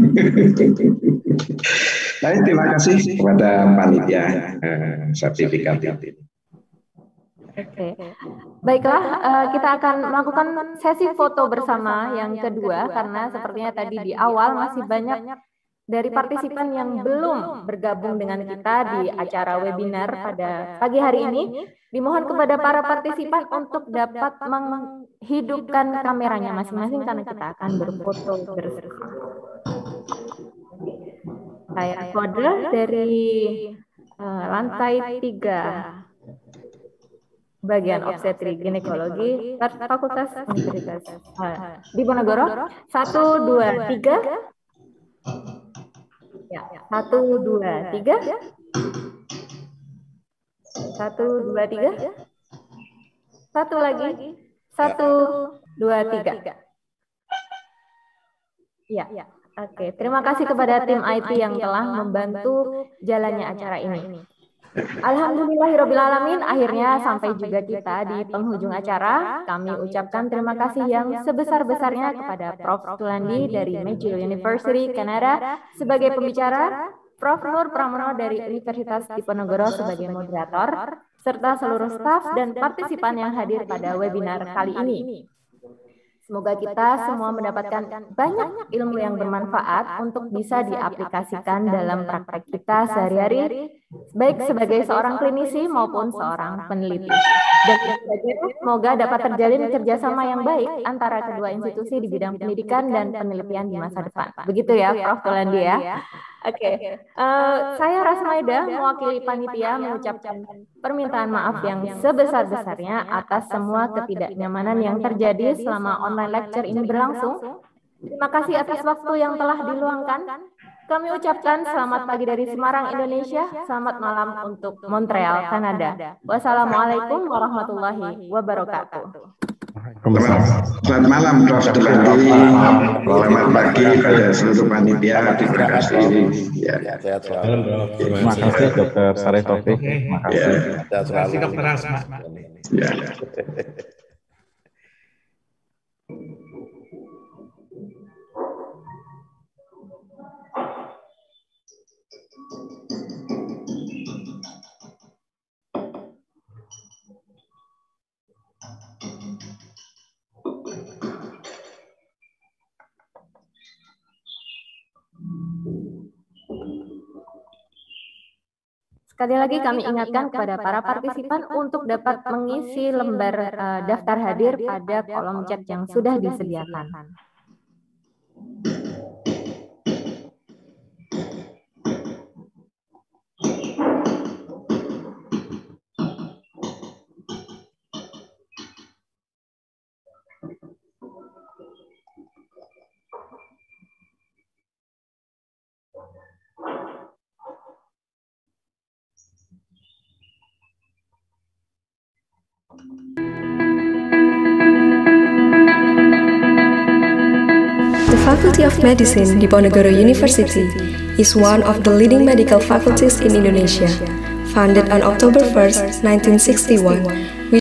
Baik, terima kasih kepada panitia uh, sertifikat ini. Oke, baiklah, uh, kita akan melakukan sesi foto bersama yang kedua karena sepertinya tadi di awal masih banyak dari partisipan yang belum bergabung dengan kita di acara webinar pada pagi hari ini. Dimohon kepada para partisipan untuk dapat menghidupkan kameranya masing-masing karena kita akan berfoto bersama. Saya kode dari uh, lantai tiga bagian obstetri ginekologi Fakultas Universitas uh, Diponegoro. Satu, dua, tiga. Ya, satu, dua, tiga. Satu, dua, tiga. Satu lagi. Satu, dua, tiga. Ya, oke. Terima kasih kepada tim I T yang telah membantu jalannya acara ini. Alhamdulillahirrabbilalamin, akhirnya sampai juga kita di penghujung acara. Kami ucapkan terima kasih yang sebesar-besarnya kepada Prof Tulandi dari McGill University, Kanada sebagai pembicara, Prof Nur Pramono dari Universitas Diponegoro sebagai moderator, serta seluruh staf dan partisipan yang hadir pada webinar kali ini. Semoga kita semua mendapatkan banyak ilmu yang bermanfaat untuk bisa diaplikasikan dalam praktek kita sehari-hari, baik sebagai seorang klinisi maupun seorang peneliti. Dan semoga dapat terjalin kerjasama yang baik antara kedua institusi di bidang pendidikan dan penelitian di masa depan. Begitu ya, Prof Tulandi ya. Oke, okay. uh, saya Rasmaida mewakili panitia mengucapkan permintaan maaf yang sebesar-besarnya atas semua ketidaknyamanan yang terjadi selama online lecture ini berlangsung. Terima kasih atas waktu yang telah diluangkan. Kami ucapkan selamat pagi dari Semarang, Indonesia. Selamat malam untuk Montreal, Kanada. Wassalamualaikum warahmatullahi wabarakatuh. Selamat malam Prof Tulandi. Selamat pagi pada seluruh panitia. Terima kasih. Ya. Terima kasih Dokter Sareh Taufik. Terima kasih. Terima kasih Dokter Asma. Ya. Sekali lagi kami ingatkan kepada para partisipan untuk dapat mengisi lembar uh, daftar hadir pada kolom chat yang sudah disediakan. The Faculty of Medicine di Ponegoro University is one of the leading medical faculties in Indonesia. Founded on October first, nineteen sixty-one,